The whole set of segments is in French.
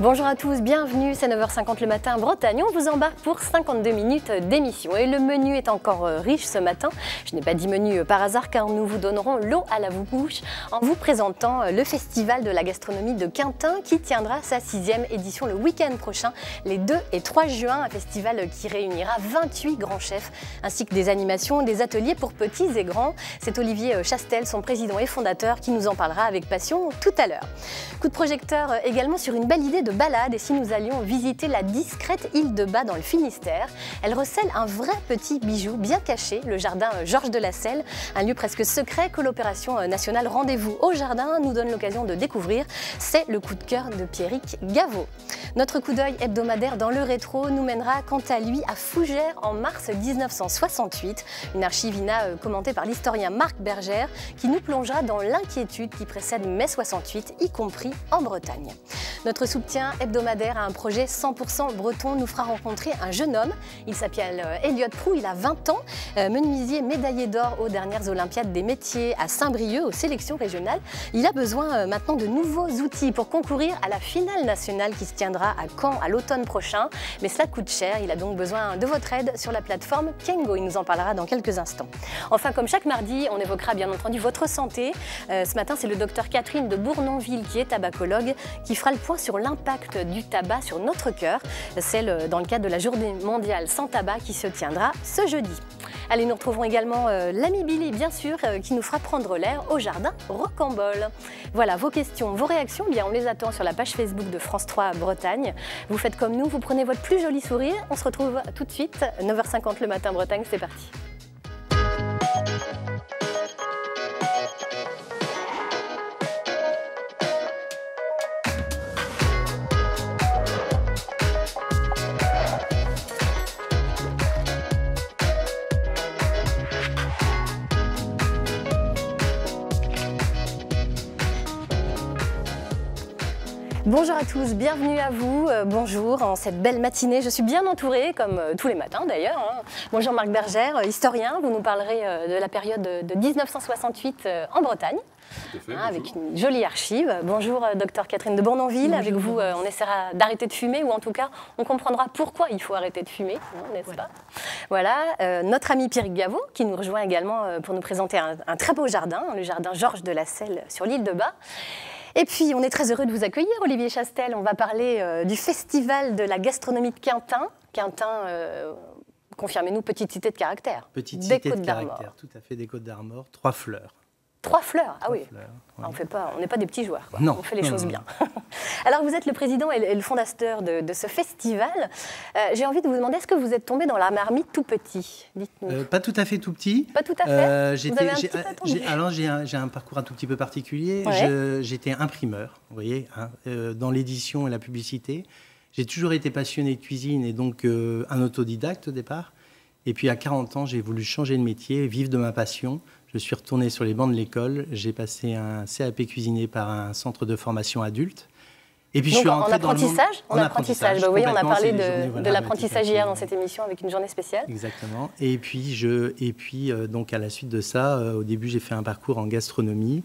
Bonjour à tous, bienvenue, c'est 9h50 le matin en Bretagne. On vous embarque pour 52 minutes d'émission. Et le menu est encore riche ce matin. Je n'ai pas dit menu par hasard car nous vous donnerons l'eau à la bouche en vous présentant le Festival de la gastronomie de Quintin qui tiendra sa 6e édition le week-end prochain, les 2 et 3 juin. Un festival qui réunira 28 grands chefs ainsi que des animations, des ateliers pour petits et grands. C'est Olivier Chastel, son président et fondateur, qui nous en parlera avec passion tout à l'heure. Coup de projecteur également sur une belle idée de balade et si nous allions visiter la discrète île de Bas dans le Finistère. Elle recèle un vrai petit bijou bien caché, le jardin Georges de la Selle, un lieu presque secret que l'opération nationale Rendez-vous au jardin nous donne l'occasion de découvrir. C'est le coup de cœur de Pierrick Gaveau. Notre coup d'œil hebdomadaire dans le rétro nous mènera quant à lui à Fougères en mars 1968, une archive commentée par l'historien Marc Bergère qui nous plongera dans l'inquiétude qui précède mai 68, y compris en Bretagne. Notre soutien hebdomadaire à un projet 100% breton nous fera rencontrer un jeune homme. Il s'appelle Elliot Proulx, il a 20 ans, menuisier médaillé d'or aux dernières Olympiades des métiers à Saint-Brieuc, aux sélections régionales. Il a besoin maintenant de nouveaux outils pour concourir à la finale nationale qui se tiendra à Caen à l'automne prochain. Mais cela coûte cher, il a donc besoin de votre aide sur la plateforme Kengo. Il nous en parlera dans quelques instants. Enfin, comme chaque mardi, on évoquera bien entendu votre santé. Ce matin, c'est le docteur Catherine de Bournonville, qui est tabacologue, qui fera le point sur l'impact du tabac sur notre cœur, celle dans le cadre de la journée mondiale sans tabac qui se tiendra ce jeudi. Allez, nous retrouvons également l'ami Billy, bien sûr, qui nous fera prendre l'air au jardin Rocambole. Voilà, vos questions, vos réactions, bien, on les attend sur la page Facebook de France 3 Bretagne. Vous faites comme nous, vous prenez votre plus joli sourire. On se retrouve tout de suite, 9h50 le matin Bretagne, c'est parti. Bonjour à tous, bienvenue à vous, bonjour en cette belle matinée. Je suis bien entourée, comme tous les matins d'ailleurs. Bonjour Marc Bergère, historien, vous nous parlerez de la période de 1968 en Bretagne. Fait, avec une jolie archive. Bonjour docteur Catherine de Bournonville, bonjour. Avec vous on essaiera d'arrêter de fumer ou en tout cas on comprendra pourquoi il faut arrêter de fumer, n'est-ce pas? Voilà, notre ami Pierrick Gaveau qui nous rejoint également pour nous présenter un très beau jardin, le jardin Georges de la Selle sur l'île de Bas. Et puis, on est très heureux de vous accueillir, Olivier Chastel. On va parler du Festival de la gastronomie de Quintin. Quintin, confirmez-nous, petite cité de caractère. Petite cité de caractère, tout à fait, des Côtes d'Armor, 3 fleurs. 3 fleurs, ah oui. Fleurs, ouais. On n'est pas des petits joueurs, quoi. Non. On fait les choses bien. Alors, vous êtes le président et le fondateur de ce festival. J'ai envie de vous demander, est-ce que vous êtes tombé dans la marmite tout petit? Dites-nous. Pas tout à fait tout petit. Pas tout à fait. Vous avez un petit peu attendu. Alors, j'ai un parcours un tout petit peu particulier. Ouais. J'étais imprimeur, vous voyez, dans l'édition et la publicité. J'ai toujours été passionné de cuisine et donc un autodidacte au départ. Et puis, à 40 ans, j'ai voulu changer de métier, vivre de ma passion. Je suis retourné sur les bancs de l'école. J'ai passé un CAP cuisiné par un centre de formation adulte. Et puis donc, je suis rentré dans le monde... En apprentissage. Bah, oui, on a parlé de l'apprentissage hier dans cette émission avec une journée spéciale. Exactement. Et puis, donc à la suite de ça, au début, j'ai fait un parcours en gastronomie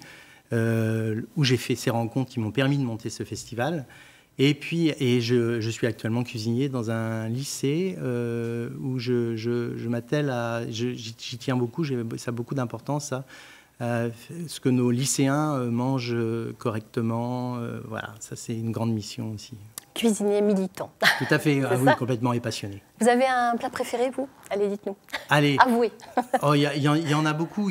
où j'ai fait ces rencontres qui m'ont permis de monter ce festival. Et puis, je suis actuellement cuisinier dans un lycée où je m'attelle à... J'y tiens beaucoup, ça a beaucoup d'importance, ça. Ce que nos lycéens mangent correctement, voilà, ça c'est une grande mission aussi. Cuisinier militant. Tout à fait, oui, complètement et passionné. Vous avez un plat préféré, vous? Allez, dites-nous. Allez. Avouez. Oh, il y en a beaucoup,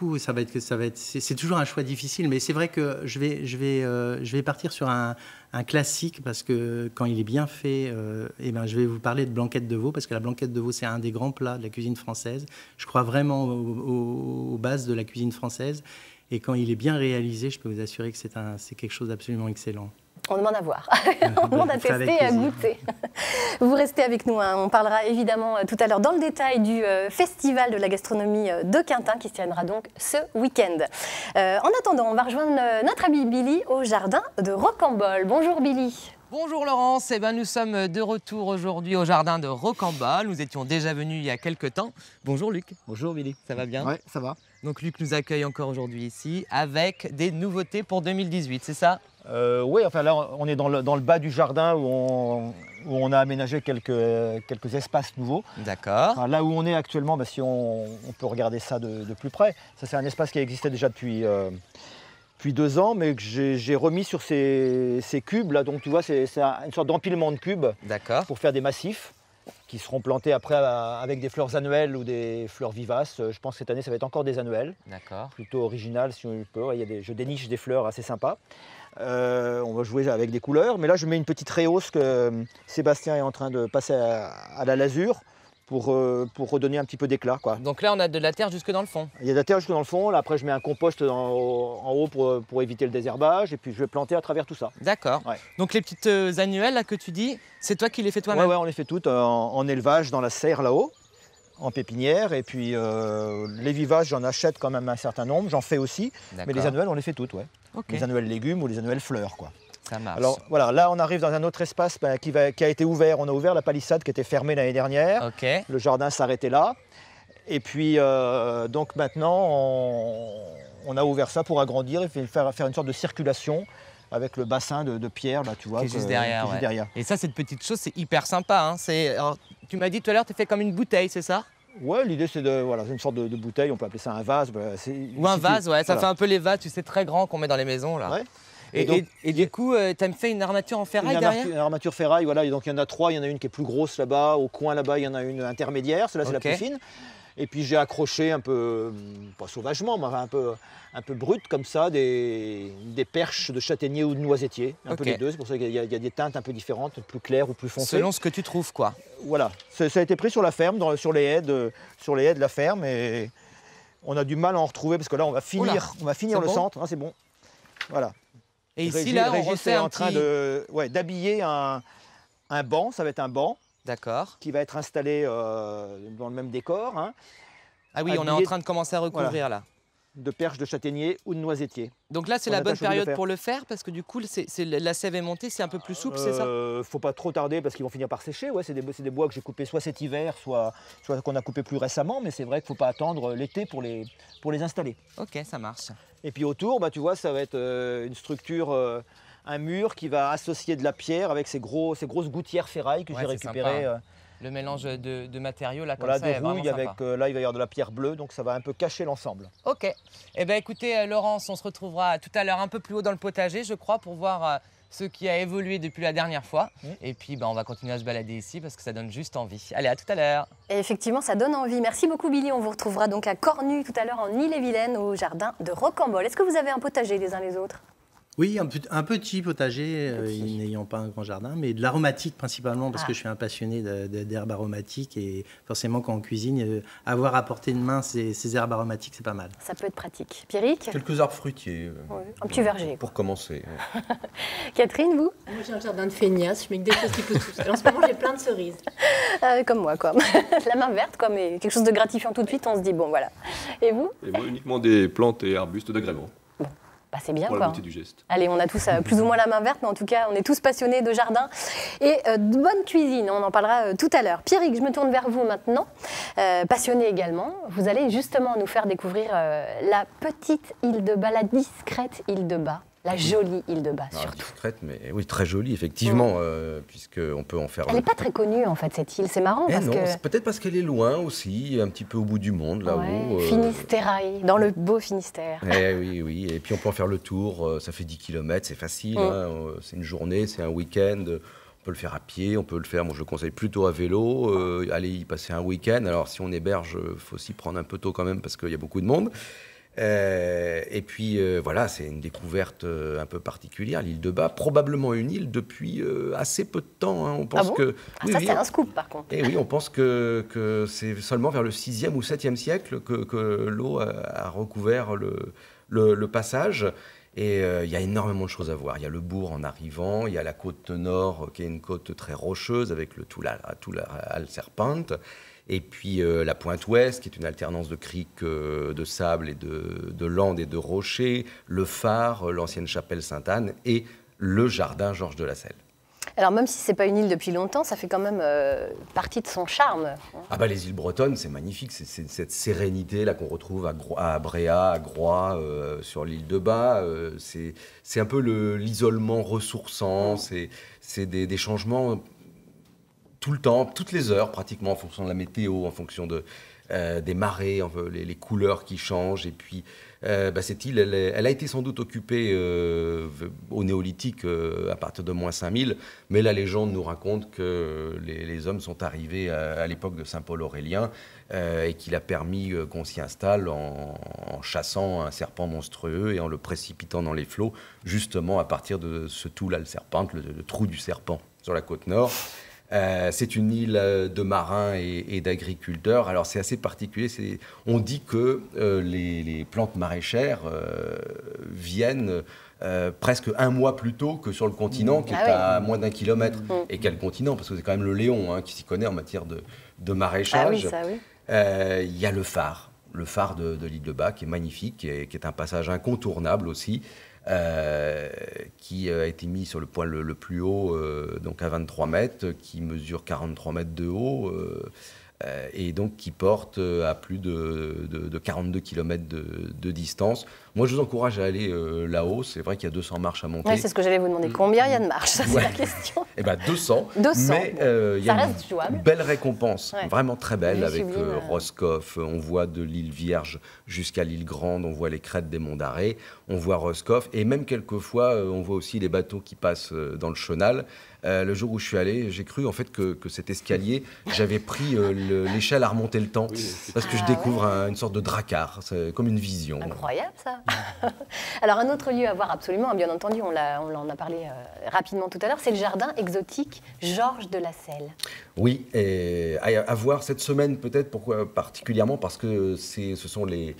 c'est toujours un choix difficile, mais c'est vrai que je vais partir sur un classique parce que quand il est bien fait, je vais vous parler de blanquette de veau parce que la blanquette de veau, c'est un des grands plats de la cuisine française. Je crois vraiment aux bases de la cuisine française et quand il est bien réalisé, je peux vous assurer que c'est quelque chose d'absolument excellent. On demande à voir, on demande à tester et à goûter. Vous restez avec nous, hein. On parlera évidemment tout à l'heure dans le détail du Festival de la gastronomie de Quintin qui se tiendra donc ce week-end. En attendant, on va rejoindre notre ami Billy au jardin de Rocambole. Bonjour Billy. Bonjour Laurence, nous sommes de retour aujourd'hui au jardin de Rocambole. Nous étions déjà venus il y a quelques temps. Bonjour Luc. Bonjour Billy. Ça va bien? Oui, ça va. Donc Luc nous accueille encore aujourd'hui ici avec des nouveautés pour 2018, c'est ça? Oui, enfin là, on est dans le bas du jardin où on a aménagé quelques espaces nouveaux. D'accord. Enfin, là où on est actuellement, si on peut regarder ça de plus près, ça c'est un espace qui existait déjà depuis 2 ans, mais que j'ai remis sur ces cubes là. Donc tu vois, c'est une sorte d'empilement de cubes pour faire des massifs qui seront plantés après avec des fleurs annuelles ou des fleurs vivaces. Je pense que cette année, ça va être encore des annuelles. D'accord. Plutôt original si on peut. Je déniche des fleurs assez sympas. On va jouer avec des couleurs. Mais là, je mets une petite réhausse que Sébastien est en train de passer à la lasure pour redonner un petit peu d'éclat, quoi. Donc là, on a de la terre jusque dans le fond. Il y a de la terre jusque dans le fond. Là, après, je mets un compost en haut pour éviter le désherbage. Et puis, je vais planter à travers tout ça. D'accord. Ouais. Donc les petites annuelles là, que tu dis, c'est toi qui les fais toi-même? Ouais, on les fait toutes en élevage dans la serre là-haut, en pépinière. Et puis, les vivaces, j'en achète quand même un certain nombre. J'en fais aussi. Mais les annuelles, on les fait toutes, ouais. Okay. Les annuelles légumes ou les annuelles fleurs, quoi. Ça marche. Alors voilà, là on arrive dans un autre espace qui a été ouvert. On a ouvert la palissade qui était fermée l'année dernière. Okay. Le jardin s'arrêtait là. Et puis donc maintenant on a ouvert ça pour agrandir et faire une sorte de circulation avec le bassin de pierre là, tu vois. Qui est juste derrière. Juste derrière. Et ça, cette petite chose, c'est hyper sympa. Hein. Alors, tu m'as dit tout à l'heure, tu fais comme une bouteille, c'est ça? Ouais, l'idée c'est une sorte de bouteille. On peut appeler ça un vase. Ou un vase, ouais. Ça fait un peu les vases, tu sais, très grands qu'on met dans les maisons là. Ouais. Et du coup, tu as fait une armature en ferraille derrière? Une armature ferraille, voilà. Et donc il y en a 3, il y en a une qui est plus grosse là-bas. Au coin là-bas, il y en a une intermédiaire, celle-là c'est la plus fine. Et puis j'ai accroché un peu, pas sauvagement, mais un peu brut comme ça, des perches de châtaignier ou de noisetier. Un peu les deux, c'est pour ça qu'il y a des teintes un peu différentes, plus claires ou plus foncées. Selon ce que tu trouves, quoi. Voilà, ça a été pris sur la ferme, sur les haies de la ferme. Et on a du mal à en retrouver parce que là on va finir le centre, c'est bon. Voilà. Et ici, là, on refait en train d'habiller un banc, ça va être un banc. D'accord. Qui va être installé dans le même décor. Hein. Ah oui, on est en train de commencer à recouvrir là. De perches de châtaignier ou de noisetier. Donc là, c'est la bonne période pour le faire parce que du coup, la sève est montée, c'est un peu plus souple, c'est ça? Faut pas trop tarder parce qu'ils vont finir par sécher. Ouais, c'est des bois que j'ai coupés soit cet hiver, soit qu'on a coupé plus récemment. Mais c'est vrai qu'il ne faut pas attendre l'été pour les installer. Ok, ça marche. Et puis autour, tu vois, ça va être une structure, un mur qui va associer de la pierre avec ces grosses gouttières ferraille que j'ai récupérées. Le mélange de matériaux là, comme voilà, ça, est vraiment rouille sympa. avec, là il va y avoir de la pierre bleue, donc ça va un peu cacher l'ensemble. Ok. Eh bien écoutez, Laurence, on se retrouvera tout à l'heure un peu plus haut dans le potager, je crois, pour voir ce qui a évolué depuis la dernière fois. Et puis on va continuer à se balader ici parce que ça donne juste envie. Allez, à tout à l'heure. Et effectivement, ça donne envie. Merci beaucoup Billy. On vous retrouvera donc à Cornu tout à l'heure en Ille-et-Vilaine au jardin de Rocambole. Est-ce que vous avez un potager les uns les autres? Oui, un petit potager, n'ayant pas un grand jardin, mais de l'aromatique principalement, parce que je suis un passionné d'herbes aromatiques et forcément quand on cuisine, avoir à portée de main ces herbes aromatiques, c'est pas mal. Ça peut être pratique. Pierrick? Quelques arbres fruitiers. Un petit verger. Pour commencer. Catherine, vous? Moi j'ai un jardin de feignasse, je mets que des choses qui poussent tout seul. En ce moment j'ai plein de cerises. Comme moi, quoi. La main verte, quoi, mais quelque chose de gratifiant tout de suite, on se dit bon voilà. Et vous? Et moi uniquement des plantes et arbustes d'agrément. Bah, c'est bien, pour quoi. la beauté du geste. Allez, on a tous plus ou moins la main verte, mais en tout cas, on est tous passionnés de jardin et de bonne cuisine. On en parlera tout à l'heure. Pierrick, je me tourne vers vous maintenant. Passionné également, vous allez justement nous faire découvrir la petite île de Bas, la discrète île de Bas. La jolie île de Bas, surtout. Discrète, mais oui, très jolie, effectivement, puisqu'on peut en faire... Elle n'est pas très connue, en fait, cette île. C'est marrant, parce non, que... peut-être parce qu'elle est loin aussi, un petit peu au bout du monde, là-haut. Finistère, dans le beau Finistère. Oui. Et puis on peut en faire le tour. Ça fait 10 km, c'est facile. Hein, c'est une journée, c'est un week-end. On peut le faire à pied, on peut le faire, moi je le conseille plutôt à vélo, aller y passer un week-end. Alors si on héberge, il faut s'y prendre un peu tôt quand même, parce qu'il y a beaucoup de monde. Et puis voilà, c'est une découverte un peu particulière, l'île de Bas, probablement une île depuis assez peu de temps. Hein. On pense que ça c'est un scoop par contre. Et oui, on pense que c'est seulement vers le 6e ou 7e siècle que l'eau a recouvert le passage. Et il y a énormément de choses à voir. Il y a le bourg en arrivant, il y a la côte nord qui est une côte très rocheuse avec le Serpente. Et puis la pointe ouest, qui est une alternance de criques, de sable et de landes et de rochers, le phare, l'ancienne chapelle Sainte-Anne et le jardin Georges de la Selle. Alors même si c'est pas une île depuis longtemps, ça fait quand même partie de son charme. Ah bah les îles bretonnes, c'est magnifique, c'est cette sérénité là qu'on retrouve à Bréa, à Groix, sur l'île de Bas. C'est un peu l'isolement ressourçant, c'est des changements tout le temps, toutes les heures pratiquement, en fonction de la météo, en fonction des marées, les couleurs qui changent. Et puis cette île, elle a été sans doute occupée au néolithique à partir de moins 5000, mais la légende nous raconte que les hommes sont arrivés à l'époque de Saint Paul Aurélien et qu'il a permis qu'on s'y installe en chassant un serpent monstrueux et en le précipitant dans les flots, justement à partir de ce trou-là, le serpent, le trou du serpent sur la côte nord. C'est une île de marins et d'agriculteurs. Alors c'est assez particulier. On dit que les plantes maraîchères viennent presque un mois plus tôt que sur le continent, qui est à moins d'1 kilomètre. Et quel continent? Parce que c'est quand même le Léon qui s'y connaît en matière de maraîchage. Ah oui, ça oui. Il y a le phare de l'île de Bas, qui est magnifique, qui est un passage incontournable aussi. Qui a été mis sur le point le plus haut, donc à 23 mètres, qui mesure 43 mètres de haut, et donc qui porte à plus de 42 km de distance. Moi, je vous encourage à aller là-haut. C'est vrai qu'il y a 200 marches à monter. Ouais, c'est ce que j'allais vous demander. Combien il y a de marches? Ça, c'est la question. Eh bien, 200. 200. Mais il y a une belle récompense, vraiment très belle, avec Roscoff. On voit de l'île Vierge jusqu'à l'île Grande. On voit les crêtes des monts d'Arrée. On voit Roscoff. Et même quelquefois, on voit aussi les bateaux qui passent dans le chenal. Le jour où je suis allé, j'ai cru en fait que cet escalier, j'avais pris l'échelle à remonter le temps, parce que je découvre une sorte de dracard, c'est comme une vision. Incroyable ça. Alors un autre lieu à voir absolument, bien entendu, on en a parlé rapidement tout à l'heure, c'est le jardin exotique Georges de Lasselle. Oui, et à voir cette semaine peut-être, pourquoi particulièrement, parce que ce sont les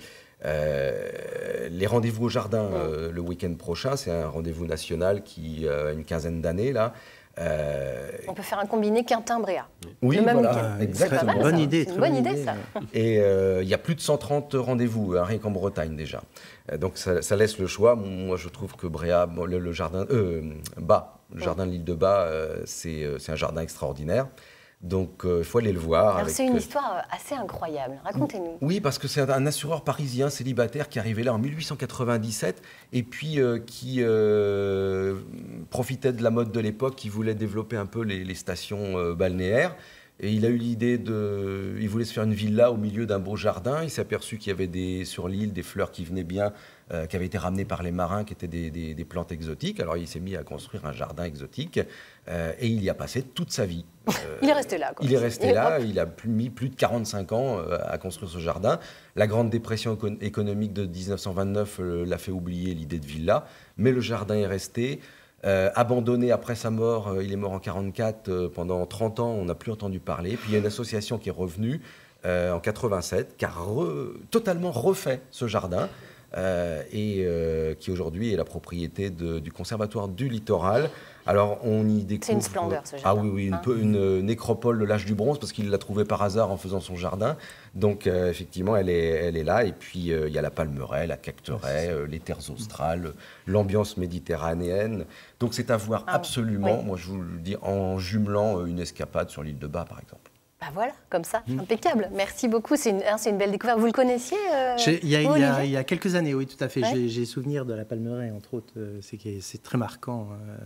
rendez-vous au jardin le week-end prochain. C'est un rendez-vous national qui a une quinzaine d'années là. On peut faire un combiné Quintin-Bréa. Oui, le même voilà, exactement. C'est une bonne idée, ça. Et il y a plus de 130 rendez-vous, rien qu'en Bretagne déjà. Donc ça laisse le choix. Moi, je trouve que Bréa, le jardin le jardin de l'île de Bas, c'est un jardin extraordinaire. Donc, il faut aller le voir. Alors, c'est une histoire assez incroyable. Racontez-nous. Oui, parce que c'est un assureur parisien célibataire qui est arrivé là en 1897 et puis qui profitait de la mode de l'époque, qui voulait développer un peu les stations balnéaires. Et il a eu l'idée il voulait se faire une villa au milieu d'un beau jardin. Il s'est aperçu qu'il y avait sur l'île des fleurs qui venaient bien, qui avaient été ramenées par les marins, qui étaient des plantes exotiques. Alors il s'est mis à construire un jardin exotique et il y a passé toute sa vie. Il est resté là, quoi. Il est resté là, il a mis plus de 45 ans à construire ce jardin. La Grande Dépression économique de 1929 l'a fait oublier l'idée de villa, mais le jardin est resté. Abandonné après sa mort, il est mort en 1944, pendant 30 ans, on n'a plus entendu parler. Puis il y a une association qui est revenue en 1987, qui a totalement refait ce jardin, et qui aujourd'hui est la propriété du Conservatoire du Littoral. Alors on y découvre... C'est une splendeur ce jardin. Ah oui, une nécropole de l'âge du bronze, parce qu'il l'a trouvée par hasard en faisant son jardin. Donc effectivement, elle est là. Et puis il y a la palmeraie, la cacteraie, les terres australes, l'ambiance méditerranéenne. Donc c'est à voir absolument, moi je vous le dis, en jumelant une escapade sur l'île de Bas, par exemple. Bah voilà, comme ça, impeccable. Merci beaucoup, c'est une belle découverte. Vous le connaissiez il y a quelques années, oui, tout à fait. Ouais. J'ai souvenir de la palmeraie, entre autres. C'est très marquant.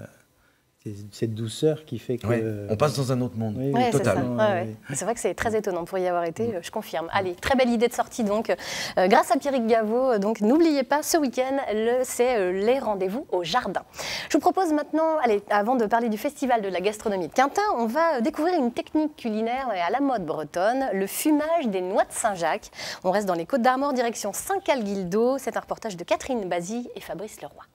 Cette douceur qui fait que... Ouais, on passe dans un autre monde, totalement. C'est vrai que c'est très étonnant pour y avoir été, je confirme. Allez, très belle idée de sortie donc, grâce à Pierrick Gaveau. Donc n'oubliez pas, ce week-end, c'est les rendez-vous au jardin. Je vous propose maintenant, avant de parler du festival de la gastronomie de Quintin, on va découvrir une technique culinaire à la mode bretonne, le fumage des noix de Saint-Jacques. On reste dans les Côtes-d'Armor, direction Saint-Calguildo. C'est un reportage de Catherine Bazille et Fabrice Leroy.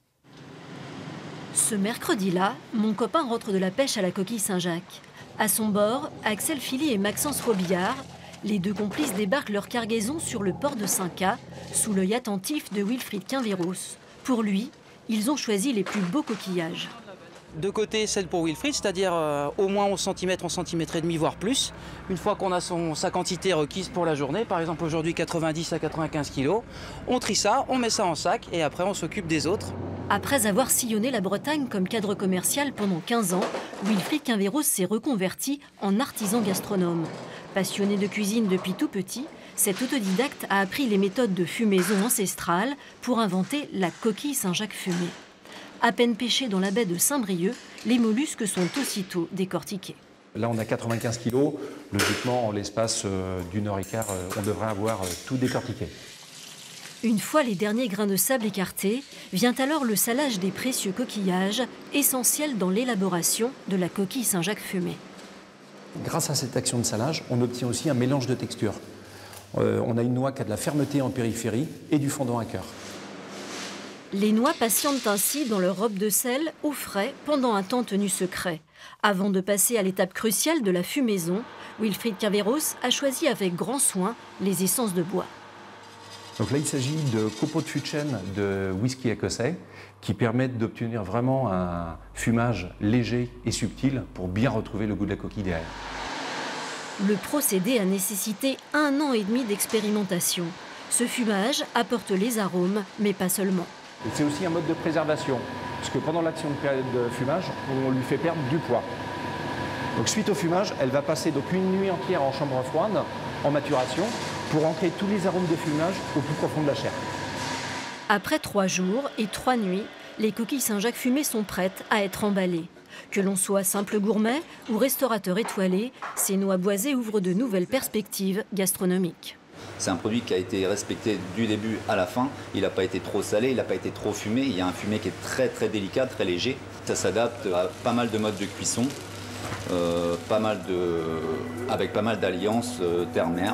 Ce mercredi-là, mon copain rentre de la pêche à la coquille Saint-Jacques. À son bord, Axel Philly et Maxence Robillard, les deux complices débarquent leur cargaison sur le port de Saint-Cas, sous l'œil attentif de Wilfried Quinvéros. Pour lui, ils ont choisi les plus beaux coquillages. De côté, celle pour Wilfried, c'est-à-dire au moins 11 cm, 11 cm et demi, voire plus. Une fois qu'on a sa quantité requise pour la journée, par exemple aujourd'hui 90 à 95 kg, on trie ça, on met ça en sac et après on s'occupe des autres. Après avoir sillonné la Bretagne comme cadre commercial pendant 15 ans, Wilfried Quinvéros s'est reconverti en artisan gastronome. Passionné de cuisine depuis tout petit, cet autodidacte a appris les méthodes de fumaison ancestrale pour inventer la coquille Saint-Jacques fumée. À peine pêchés dans la baie de Saint-Brieuc, les mollusques sont aussitôt décortiqués. Là, on a 95 kilos. Logiquement, en l'espace d'une heure et quart, on devrait avoir tout décortiqué. Une fois les derniers grains de sable écartés, vient alors le salage des précieux coquillages, essentiel dans l'élaboration de la coquille Saint-Jacques fumée. Grâce à cette action de salage, on obtient aussi un mélange de textures. On a une noix qui a de la fermeté en périphérie et du fondant à cœur. Les noix patientent ainsi dans leur robe de sel au frais pendant un temps tenu secret. Avant de passer à l'étape cruciale de la fumaison, Wilfried Quinvéros a choisi avec grand soin les essences de bois. Donc là, il s'agit de copeaux de fût de chêne de whisky écossais qui permettent d'obtenir vraiment un fumage léger et subtil pour bien retrouver le goût de la coquille derrière. Le procédé a nécessité 1 an et demi d'expérimentation. Ce fumage apporte les arômes, mais pas seulement. C'est aussi un mode de préservation, parce que pendant l'action de fumage, on lui fait perdre du poids. Donc suite au fumage, elle va passer donc une nuit entière en chambre froide, en maturation, pour ancrer tous les arômes de fumage au plus profond de la chair. Après 3 jours et 3 nuits, les coquilles Saint-Jacques fumées sont prêtes à être emballées. Que l'on soit simple gourmet ou restaurateur étoilé, ces noix boisées ouvrent de nouvelles perspectives gastronomiques. C'est un produit qui a été respecté du début à la fin. Il n'a pas été trop salé, il n'a pas été trop fumé. Il y a un fumé qui est très très délicat, très léger. Ça s'adapte à pas mal de modes de cuisson, avec pas mal d'alliances terre-mer.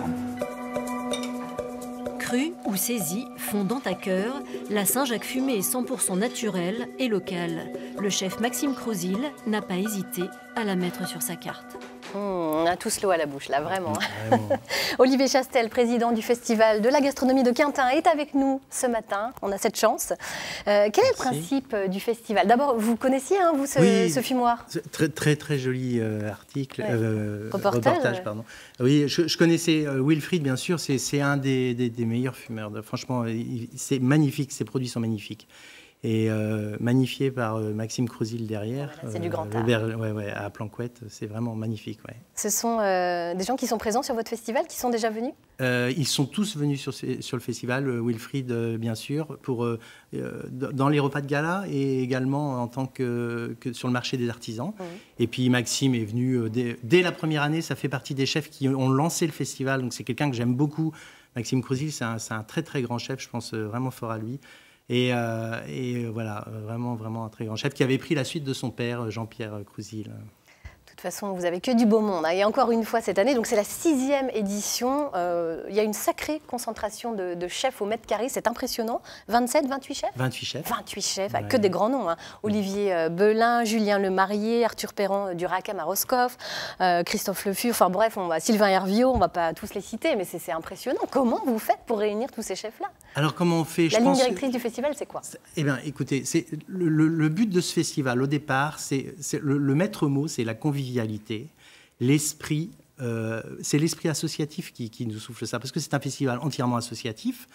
Crue ou saisie, fondant à cœur, la Saint-Jacques fumée est 100% naturelle et locale. Le chef Maxime Crozil n'a pas hésité à la mettre sur sa carte. On a tous l'eau à la bouche, là, vraiment. Olivier Chastel, président du Festival de la gastronomie de Quintin, est avec nous ce matin. On a cette chance. Quel est le principe du festival? D'abord, vous connaissiez, hein, vous, ce fumoir? Très joli article, reportage. Pardon. Oui, je connaissais Wilfried, bien sûr. C'est un des meilleurs fumeurs. Franchement, c'est magnifique. Ses produits sont magnifiques. Et magnifié par Maxime Crozil derrière. Voilà, c'est du grand art. À Planquette, c'est vraiment magnifique. Ouais. Ce sont des gens qui sont présents sur votre festival, qui sont déjà venus? Ils sont tous venus sur le festival, Wilfried bien sûr, dans les repas de gala et également en tant que sur le marché des artisans. Et puis Maxime est venu dès la première année, ça fait partie des chefs qui ont lancé le festival, donc c'est quelqu'un que j'aime beaucoup. Maxime Crozil, c'est un très très grand chef, je pense vraiment fort à lui. Et voilà, vraiment un très grand chef qui avait pris la suite de son père, Jean-Pierre Crozil. De toute façon, vous n'avez que du beau monde. Et encore une fois cette année, donc c'est la 6e édition. Il y a une sacrée concentration de chefs au mètre carré, c'est impressionnant. 27, 28 chefs 28 chefs. 28 chefs, ouais. Que des grands noms. Hein. Olivier Belin, Julien Lemarié, Arthur Perron du Racam à Roscoff, Christophe Le Fur, enfin bref, Sylvain Herviot, on ne va pas tous les citer, mais c'est impressionnant. Comment vous faites pour réunir tous ces chefs-là? Alors comment on fait? La ligne directrice du festival, c'est quoi? Eh bien, écoutez, le but de ce festival, au départ, le maître mot, c'est la convivialité, l'esprit. C'est l'esprit associatif qui nous souffle ça, parce que c'est un festival entièrement associatif.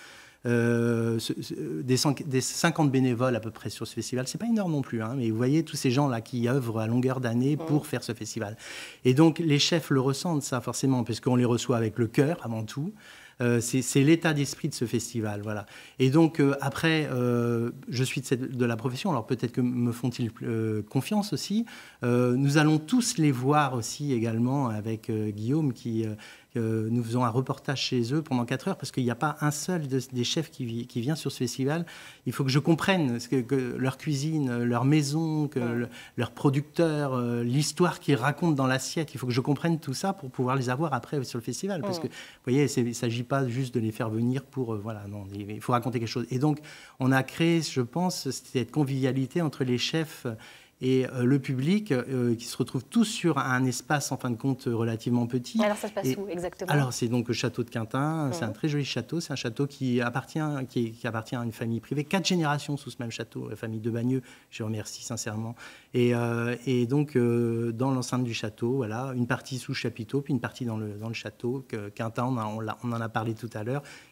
Des 50 bénévoles à peu près sur ce festival, c'est pas énorme non plus, hein, mais vous voyez tous ces gens-là qui œuvrent à longueur d'année pour faire ce festival. Et donc les chefs le ressentent ça forcément, parce qu'on les reçoit avec le cœur avant tout. C'est l'état d'esprit de ce festival, voilà. Et donc après, je suis de la profession, alors peut-être que me font-ils confiance aussi. Nous allons tous les voir aussi également avec Guillaume qui nous faisons un reportage chez eux pendant 4 heures parce qu'il n'y a pas un seul des chefs qui vient sur ce festival. Il faut que je comprenne que leur cuisine, leur maison, leurs producteurs, l'histoire qu'ils racontent dans l'assiette. Il faut que je comprenne tout ça pour pouvoir les avoir après sur le festival. Parce que, vous voyez, il ne s'agit pas juste de les faire venir pour... voilà, non, il faut raconter quelque chose. Et donc, on a créé, je pense, cette convivialité entre les chefs et le public qui se retrouvent tous sur un espace en fin de compte relativement petit. Alors ça se passe où exactement? Alors c'est donc le château de Quintin, c'est un très joli château, c'est un château qui appartient à une famille privée, 4 générations sous ce même château, la famille de Bagneux, je remercie sincèrement. Et donc dans l'enceinte du château, voilà, une partie sous chapiteau, puis une partie dans le château, Quintin, on en a parlé tout à l'heure,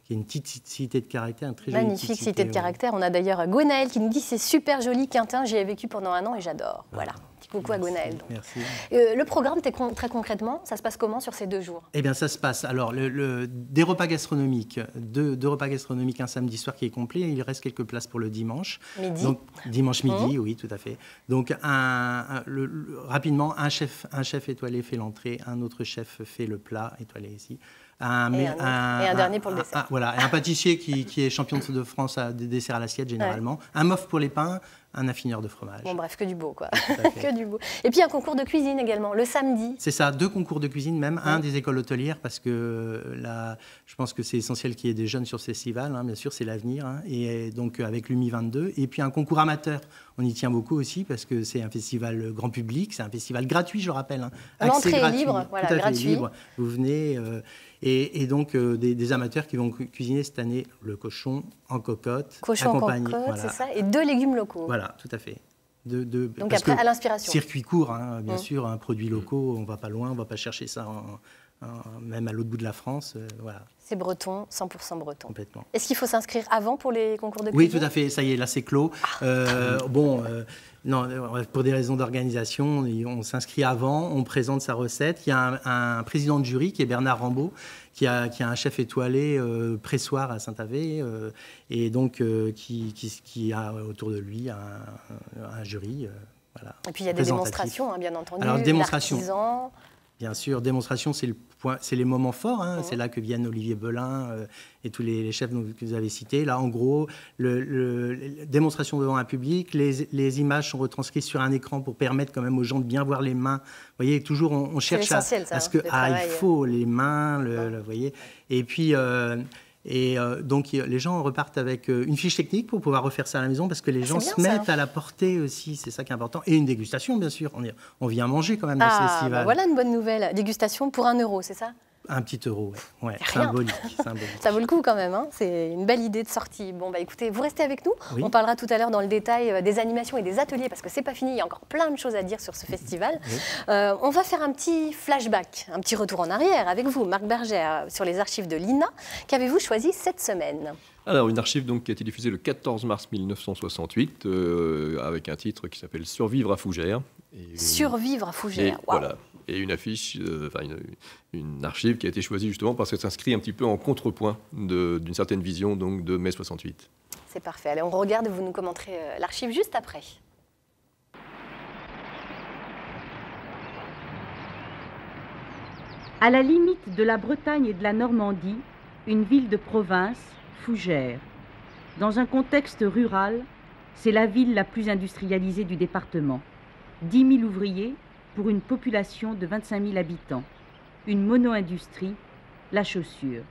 qui est une petite cité de caractère, une très jolie Magnifique petite cité de caractère. On a d'ailleurs Gwenaël qui nous dit c'est super joli Quintin, j'y ai vécu pendant 1 an et j'adore. Voilà. Petit coucou à Gwenaël. Merci. Le programme, très concrètement, ça se passe comment sur ces 2 jours? Eh bien, ça se passe. Alors, des repas gastronomiques, deux repas gastronomiques un samedi soir qui est complet. Il reste quelques places pour le dimanche. Midi. Donc, dimanche midi, oui, tout à fait. Donc, rapidement, un chef étoilé fait l'entrée, un autre chef fait le plat étoilé ici. Et un dernier pour le dessert. Voilà, et un pâtissier qui est champion de France des desserts à l'assiette généralement. Ouais. Un mof pour les pains, un affineur de fromage. Bon bref, que du beau quoi. Que du beau. Et puis un concours de cuisine également, le samedi. C'est ça, 2 concours de cuisine, même un des écoles hôtelières, parce que là, je pense que c'est essentiel qu'il y ait des jeunes sur ce festival, bien sûr, c'est l'avenir. Et donc avec l'UMI 22, et puis un concours amateur. On y tient beaucoup aussi parce que c'est un festival grand public, c'est un festival gratuit, je rappelle. L'entrée est libre, voilà, tout à fait gratuit. Libre. Vous venez, et donc des amateurs qui vont cuisiner cette année le cochon en cocotte. Cochon en cocotte, voilà. C'est ça, et 2 légumes locaux. Voilà, tout à fait. Donc après, à l'inspiration. Circuit court, bien sûr, un produit locaux, on ne va pas loin, on ne va pas chercher ça même à l'autre bout de la France. Voilà. C'est breton, 100% breton. Complètement. Est-ce qu'il faut s'inscrire avant pour les concours de cuisine? Oui, tout à fait, ça y est, là c'est clos. Non, pour des raisons d'organisation, on s'inscrit avant, on présente sa recette. Il y a un président de jury qui est Bernard Rambaud, qui a un chef étoilé pressoir à Saint-Avé, et donc qui a autour de lui un jury. Voilà, et puis il y a des démonstrations, bien entendu. Alors, démonstration. L'artisan. Bien sûr, démonstration, c'est les moments forts. C'est là que viennent Olivier Belin et tous les chefs que vous avez cités. Là, en gros, démonstration devant un public. Les images sont retranscrites sur un écran pour permettre quand même aux gens de bien voir les mains. Vous voyez, toujours, on cherche à ce que il faut les mains, vous voyez. Et puis... donc les gens repartent avec une fiche technique pour pouvoir refaire ça à la maison parce que les gens se mettent à la portée aussi, c'est ça qui est important. Et une dégustation, bien sûr. On vient manger quand même dans ce festival. Voilà une bonne nouvelle. Dégustation pour 1 €, c'est ça? Un petit euro, ouais. Symbolique. Ça vaut le coup quand même, c'est une belle idée de sortie. Bon, écoutez, vous restez avec nous. Oui. On parlera tout à l'heure dans le détail des animations et des ateliers parce que c'est pas fini, il y a encore plein de choses à dire sur ce festival. Oui. On va faire un petit flashback, un petit retour en arrière avec vous, Marc Berger, sur les archives de l'INA. Qu'avez-vous choisi cette semaine? Alors, une archive donc, qui a été diffusée le 14 mars 1968 avec un titre qui s'appelle « Survivre à Fougères ». Survivre à Fougères, wow. Voilà. Et une affiche, une archive qui a été choisie justement parce qu'elle s'inscrit un petit peu en contrepoint d'une certaine vision donc, de mai 68. C'est parfait. Allez, on regarde et vous nous commenterez l'archive juste après. À la limite de la Bretagne et de la Normandie, une ville de province, Fougères. Dans un contexte rural, c'est la ville la plus industrialisée du département. 10 000 ouvriers pour une population de 25 000 habitants. Une mono-industrie, la chaussure.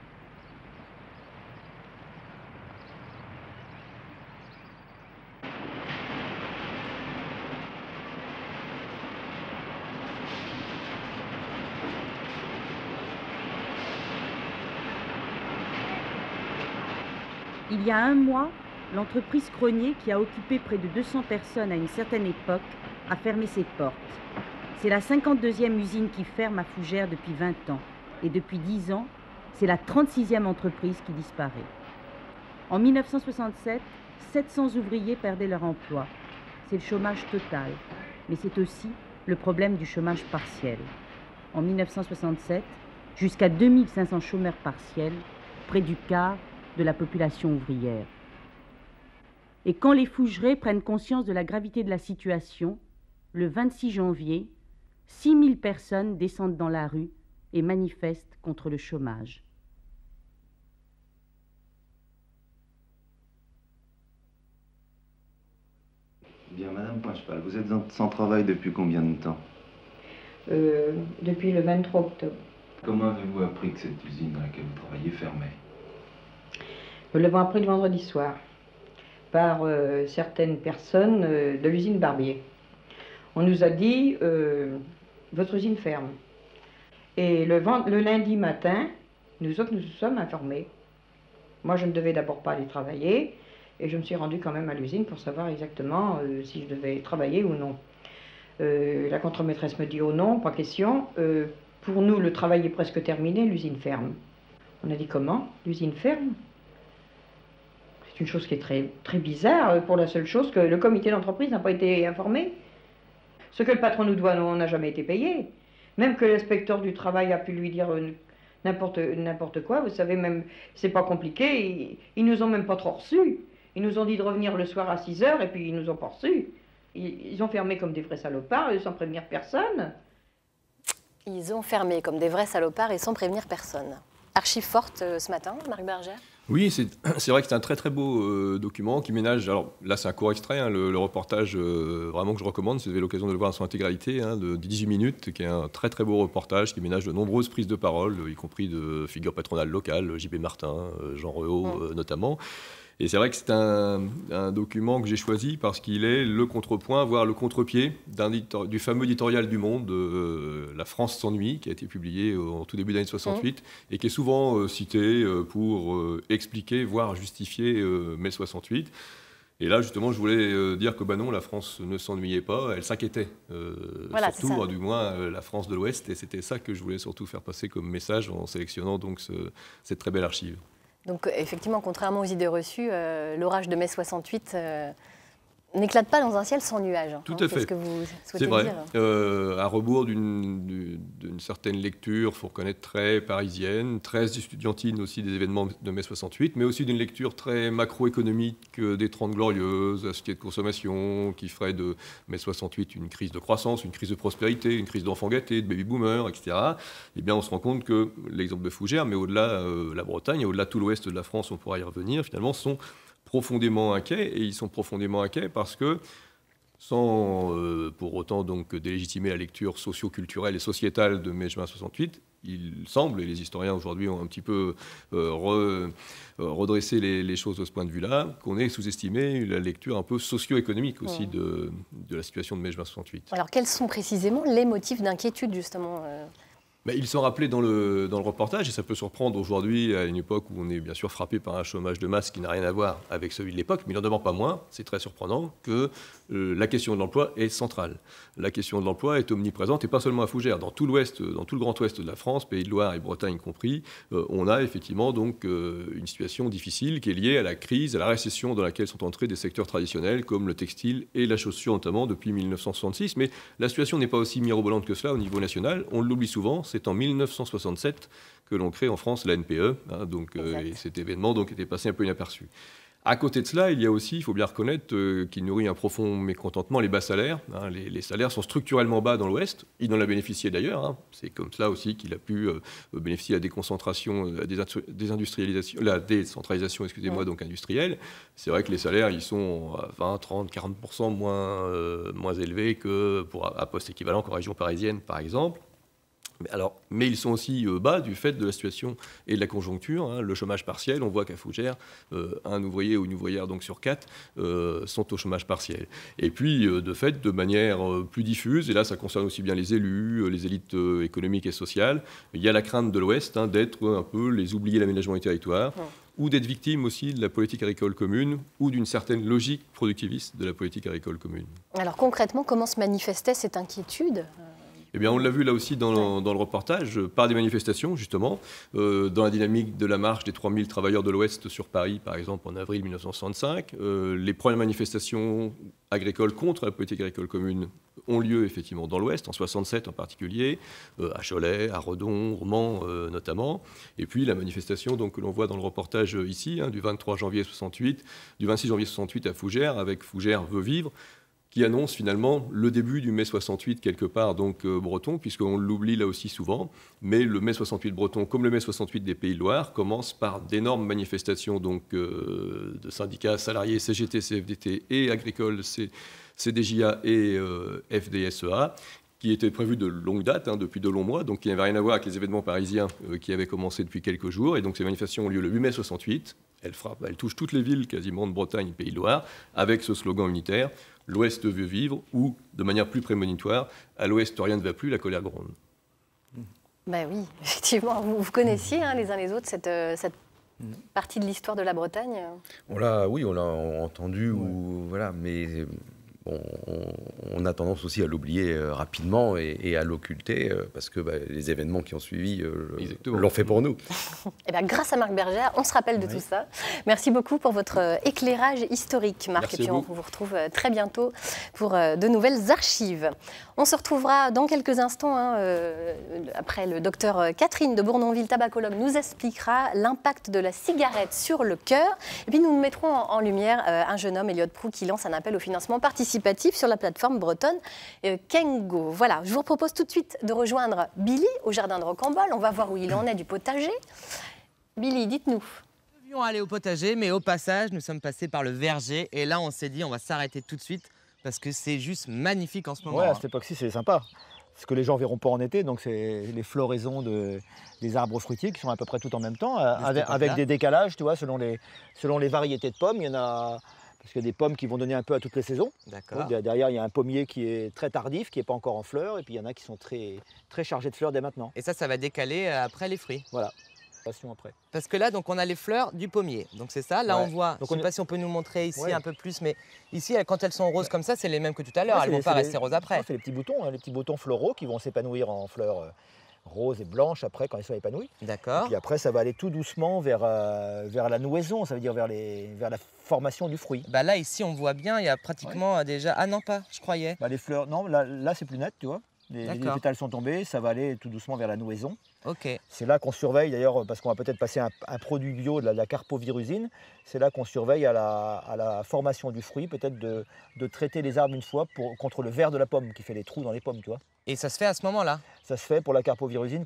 Il y a 1 mois, l'entreprise Cronier, qui a occupé près de 200 personnes à une certaine époque, a fermé ses portes. C'est la 52e usine qui ferme à Fougères depuis 20 ans. Et depuis 10 ans, c'est la 36e entreprise qui disparaît. En 1967, 700 ouvriers perdaient leur emploi. C'est le chômage total, mais c'est aussi le problème du chômage partiel. En 1967, jusqu'à 2500 chômeurs partiels, près du quart de la population ouvrière. Et quand les Fougerais prennent conscience de la gravité de la situation, le 26 janvier, 6000 personnes descendent dans la rue et manifestent contre le chômage. Bien, Madame Pinchepal, vous êtes sans travail depuis combien de temps? Depuis le 23 octobre. Comment avez-vous appris que cette usine à laquelle vous travaillez fermait? Nous l'avons appris le vendredi soir par certaines personnes de l'usine Barbier. On nous a dit votre usine ferme. Et le lundi matin, nous autres nous sommes informés. Moi, je ne devais d'abord pas aller travailler et je me suis rendue quand même à l'usine pour savoir exactement si je devais travailler ou non. La contremaîtresse me dit oh non, pas question. Pour nous, le travail est presque terminé, l'usine ferme. On a dit comment? L'usine ferme. C'est une chose qui est très, très bizarre pour la seule chose que le comité d'entreprise n'a pas été informé. Ce que le patron nous doit, on n'a jamais été payé. Même que l'inspecteur du travail a pu lui dire n'importe quoi, vous savez, même, c'est pas compliqué, ils nous ont même pas trop reçus. Ils nous ont dit de revenir le soir à 6 h et puis ils nous ont pas reçus. Ils ont fermé comme des vrais salopards sans prévenir personne. Ils ont fermé comme des vrais salopards et sans prévenir personne. Archive forte ce matin, Marc Bergère. Oui, c'est vrai que c'est un très très beau document qui ménage. Alors là, c'est un court extrait, hein, le reportage vraiment que je recommande. Si vous avez l'occasion de le voir en son intégralité, hein, de 18 minutes, qui est un très très beau reportage qui ménage de nombreuses prises de parole, y compris de figures patronales locales, J.B. Martin, Jean Rehaut notamment. Et c'est vrai que c'est un document que j'ai choisi parce qu'il est le contrepoint, voire le contre-pied du fameux éditorial du Monde, La France s'ennuie, qui a été publié en tout début d'année 68 et qui est souvent cité pour expliquer, voire justifier mai 68. Et là, justement, je voulais dire que non, la France ne s'ennuyait pas, elle s'inquiétait. Voilà, surtout, du moins, la France de l'Ouest. Et c'était ça que je voulais surtout faire passer comme message en sélectionnant donc cette très belle archive. Donc effectivement, contrairement aux idées reçues, l'orage de mai 68 n'éclate pas dans un ciel sans nuages. Tout à fait. Qu'est-ce que vous souhaitez dire ? C'est vrai. À rebours d'une certaine lecture, il faut reconnaître, très parisienne, très estudiantine aussi des événements de mai 68, mais aussi d'une lecture très macroéconomique des 30 Glorieuses, la société de consommation, qui ferait de mai 68 une crise de croissance, une crise de prospérité, une crise d'enfants gâtés, de baby-boomers, etc. Eh bien, on se rend compte que l'exemple de Fougères, mais au-delà la Bretagne, et au-delà tout l'ouest de la France, on pourra y revenir, finalement, sont profondément inquiets, et ils sont profondément inquiets parce que, sans pour autant donc délégitimer la lecture socio-culturelle et sociétale de mai-juin 68, il semble, et les historiens aujourd'hui ont un petit peu redressé les choses de ce point de vue-là, qu'on ait sous-estimé la lecture un peu socio-économique aussi de la situation de mai-juin 68. Alors quels sont précisément les motifs d'inquiétude justement Mais ils sont rappelés dans le reportage, et ça peut surprendre aujourd'hui, à une époque où on est bien sûr frappé par un chômage de masse qui n'a rien à voir avec celui de l'époque, mais il n'en demeure pas moins, c'est très surprenant, que la question de l'emploi est centrale. La question de l'emploi est omniprésente, et pas seulement à Fougères. Dans tout l'ouest, dans tout le grand ouest de la France, Pays de Loire et Bretagne compris, on a effectivement donc une situation difficile qui est liée à la crise, à la récession dans laquelle sont entrés des secteurs traditionnels comme le textile et la chaussure notamment depuis 1966. Mais la situation n'est pas aussi mirobolante que cela au niveau national, on l'oublie souvent. C'est en 1967 que l'on crée en France la NPE, hein, et cet événement donc, était passé un peu inaperçu. À côté de cela, il y a aussi, il faut bien reconnaître, qui nourrit un profond mécontentement, les bas salaires. Hein, les salaires sont structurellement bas dans l'Ouest. Il en a bénéficié d'ailleurs. Hein. C'est comme cela aussi qu'il a pu bénéficier de la déconcentration, la décentralisation, donc industrielle. C'est vrai que les salaires, ils sont à 20, 30, 40% moins élevés que à poste équivalent qu'en région parisienne, par exemple. Mais ils sont aussi bas du fait de la situation et de la conjoncture. Hein. Le chômage partiel, on voit qu'à Fougères, un ouvrier ou une ouvrière donc, sur 4 sont au chômage partiel. Et puis, de fait, de manière plus diffuse, et là ça concerne aussi bien les élus, les élites économiques et sociales, il y a la crainte de l'Ouest d'être un peu les oubliés de l'aménagement du territoire, ou d'être victime aussi de la politique agricole commune, ou d'une certaine logique productiviste de la politique agricole commune. Alors concrètement, comment se manifestait cette inquiétude ? Eh bien, on l'a vu là aussi dans le reportage, par des manifestations, justement, dans la dynamique de la marche des 3000 travailleurs de l'Ouest sur Paris, par exemple, en avril 1965. Les premières manifestations agricoles contre la politique agricole commune ont lieu effectivement dans l'Ouest, en 67 en particulier, à Cholet, à Redon, au Mans notamment. Et puis la manifestation donc, que l'on voit dans le reportage ici, du 23 janvier 68, du 26 janvier 68 à Fougères, avec Fougères veut vivre, qui annonce finalement le début du mai 68 quelque part donc breton, puisqu'on l'oublie là aussi souvent, mais le mai 68 breton, comme le mai 68 des Pays de Loire, commence par d'énormes manifestations donc, de syndicats salariés CGT, CFDT et agricoles, CDJA et FDSEA, qui étaient prévues de longue date, depuis de longs mois, donc qui n'avaient rien à voir avec les événements parisiens qui avaient commencé depuis quelques jours. Et donc ces manifestations ont lieu le 8 mai 68. Elles touchent toutes les villes quasiment de Bretagne et Pays de Loire, avec ce slogan unitaire, l'Ouest veut vivre, ou, de manière plus prémonitoire, à l'Ouest rien ne va plus, la colère gronde. Ben oui, effectivement, vous connaissiez les uns les autres cette partie de l'histoire de la Bretagne. On l'a entendu, voilà, mais bon, on a tendance aussi à l'oublier rapidement et à l'occulter parce que les événements qui ont suivi l'ont fait pour nous. Eh bien, grâce à Marc Bergère, on se rappelle de tout ça. Merci beaucoup pour votre éclairage historique, Marc. Merci et puis à on vous retrouve très bientôt pour de nouvelles archives. On se retrouvera dans quelques instants. Après, le docteur Catherine de Bournonville, tabacologue, nous expliquera l'impact de la cigarette sur le cœur. Et puis nous mettrons en lumière un jeune homme, Elliot Proulx, qui lance un appel au financement participatif sur la plateforme bretonne Kengo. Voilà, je vous propose tout de suite de rejoindre Billy au jardin de Rocambole. On va voir où il en est du potager. Billy, dites-nous. Nous devions aller au potager, mais au passage, nous sommes passés par le verger. Et là, on s'est dit, on va s'arrêter tout de suite parce que c'est juste magnifique en ce moment. Ouais, à cette époque-ci, c'est sympa. Ce que les gens verront pas en été, donc c'est les floraisons des arbres fruitiers qui sont à peu près tout en même temps, avec des décalages, tu vois, selon les variétés de pommes. Il y en a, parce qu'il y a des pommes qui vont donner un peu à toutes les saisons. D'accord. Derrière, il y a un pommier qui est très tardif, qui n'est pas encore en fleurs, et puis il y en a qui sont très, très chargés de fleurs dès maintenant. Et ça va décaler après les fruits. Voilà. Après. Parce que là, donc, on a les fleurs du pommier. Donc c'est ça. Là, Ouais. on voit. Donc je ne sais pas si on peut nous montrer ici un peu plus, mais ici, quand elles sont roses comme ça, c'est les mêmes que tout à l'heure. Elles ne vont pas rester roses après. C'est les petits boutons, les petits boutons floraux qui vont s'épanouir en fleurs roses et blanches après quand ils sont épanouis. D'accord. Et puis après, ça va aller tout doucement vers la nouaison, ça veut dire vers la formation du fruit. Bah là, ici, on voit bien. Il y a pratiquement déjà. Ah non, pas. Je croyais. Les fleurs, non, là c'est plus net, tu vois. Les pétales sont tombés, ça va aller tout doucement vers la nouaison. Ok. C'est là qu'on surveille d'ailleurs, parce qu'on va peut-être passer un produit bio, de la carpovirusine. C'est là qu'on surveille à la formation du fruit, peut-être de traiter les arbres une fois contre le ver de la pomme qui fait les trous dans les pommes, tu vois. Et ça se fait à ce moment-là? Ça se fait pour la carpovirusine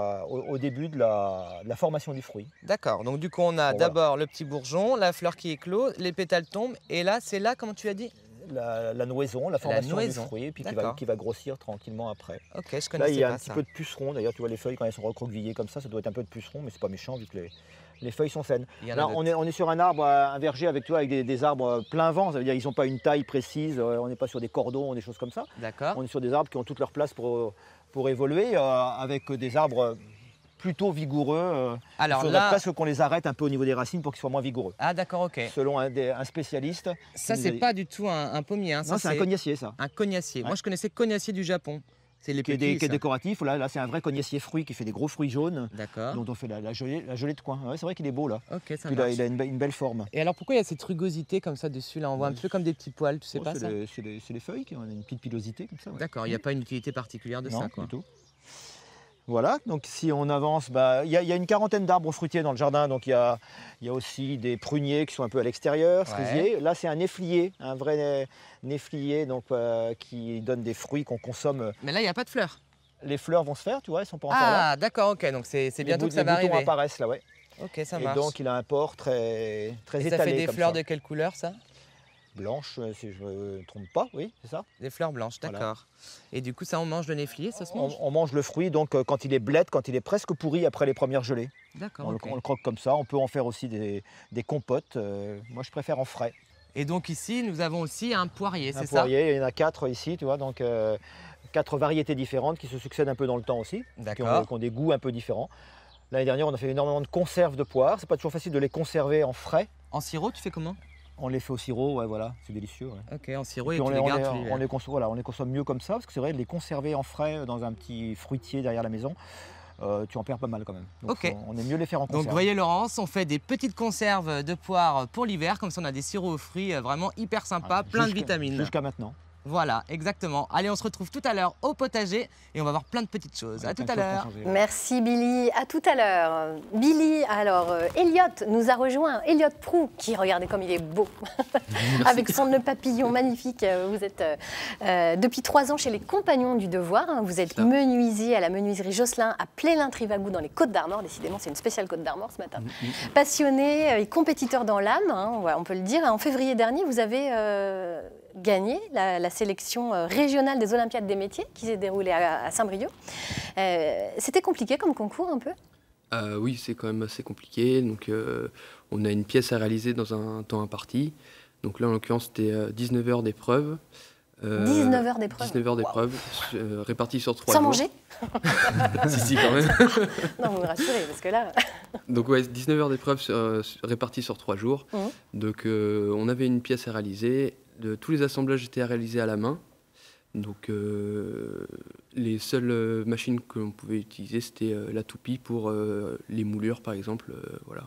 au début de la formation du fruit. D'accord. Donc du coup, on a d'abord le petit bourgeon, la fleur qui éclot, les pétales tombent, et là, c'est là, comment tu as dit? La nouaison, la formation du fruit, et puis qui va grossir tranquillement après. Ok, je connaissais pas ça. Là, il y a un petit peu de pucerons. D'ailleurs, tu vois les feuilles quand elles sont recroquevillées comme ça doit être un peu de pucerons, mais c'est pas méchant vu que les feuilles sont saines. Là, on est sur un arbre, un verger avec des arbres plein vent. Ça veut dire qu'ils n'ont pas une taille précise. On n'est pas sur des cordons, des choses comme ça. D'accord. On est sur des arbres qui ont toute leur place pour évoluer, avec des arbres plutôt vigoureux. Alors il faudrait presque qu'on les arrête un peu au niveau des racines pour qu'ils soient moins vigoureux. Ah d'accord, ok. Selon un spécialiste. Ça, c'est pas du tout un pommier. Hein. Non, c'est un cognacier, ça. Un cognacier. Ouais. Moi, je connaissais cognacier du Japon. C'est les petits, qui est décoratif. Là c'est un vrai cognacier fruit qui fait des gros fruits jaunes. D'accord. Dont on fait la gelée de coin. Ouais, c'est vrai qu'il est beau, là. Ok, ça marche. Il a une belle forme. Et alors, pourquoi il y a cette rugosité comme ça dessus? Là, on voit un peu comme des petits poils, tu sais pas ça? C'est les feuilles qui ont une petite pilosité comme ça. Ouais. D'accord, il n'y a pas une utilité particulière de ça, quoi. Du tout. Voilà, donc si on avance, il y a une quarantaine d'arbres fruitiers dans le jardin, donc il y a aussi des pruniers qui sont un peu à l'extérieur, cerisiers. Là c'est un néflier, un vrai néflier donc, qui donne des fruits qu'on consomme. Mais là il n'y a pas de fleurs. Les fleurs vont se faire, tu vois, elles sont pas encore là. Ah d'accord, ok, donc c'est bientôt que ça va arriver. Les boutons apparaissent là, ouais. Ok, ça marche. Et donc il a un port très étalé. Ça fait des fleurs de quelle couleur ça? Blanche, si je ne me trompe pas, oui, c'est ça. Des fleurs blanches, d'accord. Voilà. Et du coup, ça, on mange le néflier, ça se mange? On mange le fruit, donc quand il est blette, quand il est presque pourri après les premières gelées. D'accord. On le croque comme ça. On peut en faire aussi des compotes. Moi, je préfère en frais. Et donc ici, nous avons aussi un poirier, c'est ça? Un poirier, il y en a 4 ici, tu vois, donc 4 variétés différentes qui se succèdent un peu dans le temps aussi. D'accord. Qui ont des goûts un peu différents. L'année dernière, on a fait énormément de conserves de poires. C'est pas toujours facile de les conserver en frais. En sirop, tu fais comment? On les fait au sirop, ouais, voilà, c'est délicieux. Ouais. Ok, en sirop et tu les gardes tout l'hiver. On les consomme mieux comme ça, parce que c'est vrai, de les conserver en frais dans un petit fruitier derrière la maison, tu en perds pas mal quand même. Donc ok. On est mieux les faire en conserve. Donc vous voyez Laurence, on fait des petites conserves de poires pour l'hiver, comme ça on a des sirops aux fruits vraiment hyper sympas, plein de vitamines. Jusqu'à maintenant. Voilà, exactement. Allez, on se retrouve tout à l'heure au potager et on va voir plein de petites choses. À tout à l'heure. Merci Billy, à tout à l'heure. Billy, alors Elliot nous a rejoint. Elliot Proulx, qui regardez comme il est beau, avec son nœud papillon magnifique. Vous êtes depuis 3 ans chez les Compagnons du Devoir. Vous êtes menuisier à la menuiserie Josselin à Plélin-Trivagou dans les Côtes-d'Armor. Décidément, c'est une spéciale Côtes-d'Armor ce matin. Passionné et compétiteur dans l'âme, hein, on peut le dire. En février dernier, vous avez gagné la sélection régionale des Olympiades des métiers qui s'est déroulée à Saint-Brieuc. C'était compliqué comme concours un peu? Oui, c'est quand même assez compliqué. Donc, on a une pièce à réaliser dans un temps imparti. Donc là, en l'occurrence, c'était 19 heures d'épreuve. 19 heures d'épreuve. 19 heures d'épreuve, réparties sur 3 jours. Sans manger? Si, quand même. Non, vous me rassurez, parce que là... Donc ouais, 19 heures d'épreuve réparties sur 3 jours. Donc on avait une pièce à réaliser. tous les assemblages étaient réalisés à la main. Donc les seules machines que l'on pouvait utiliser, c'était la toupie pour les moulures, par exemple. Voilà.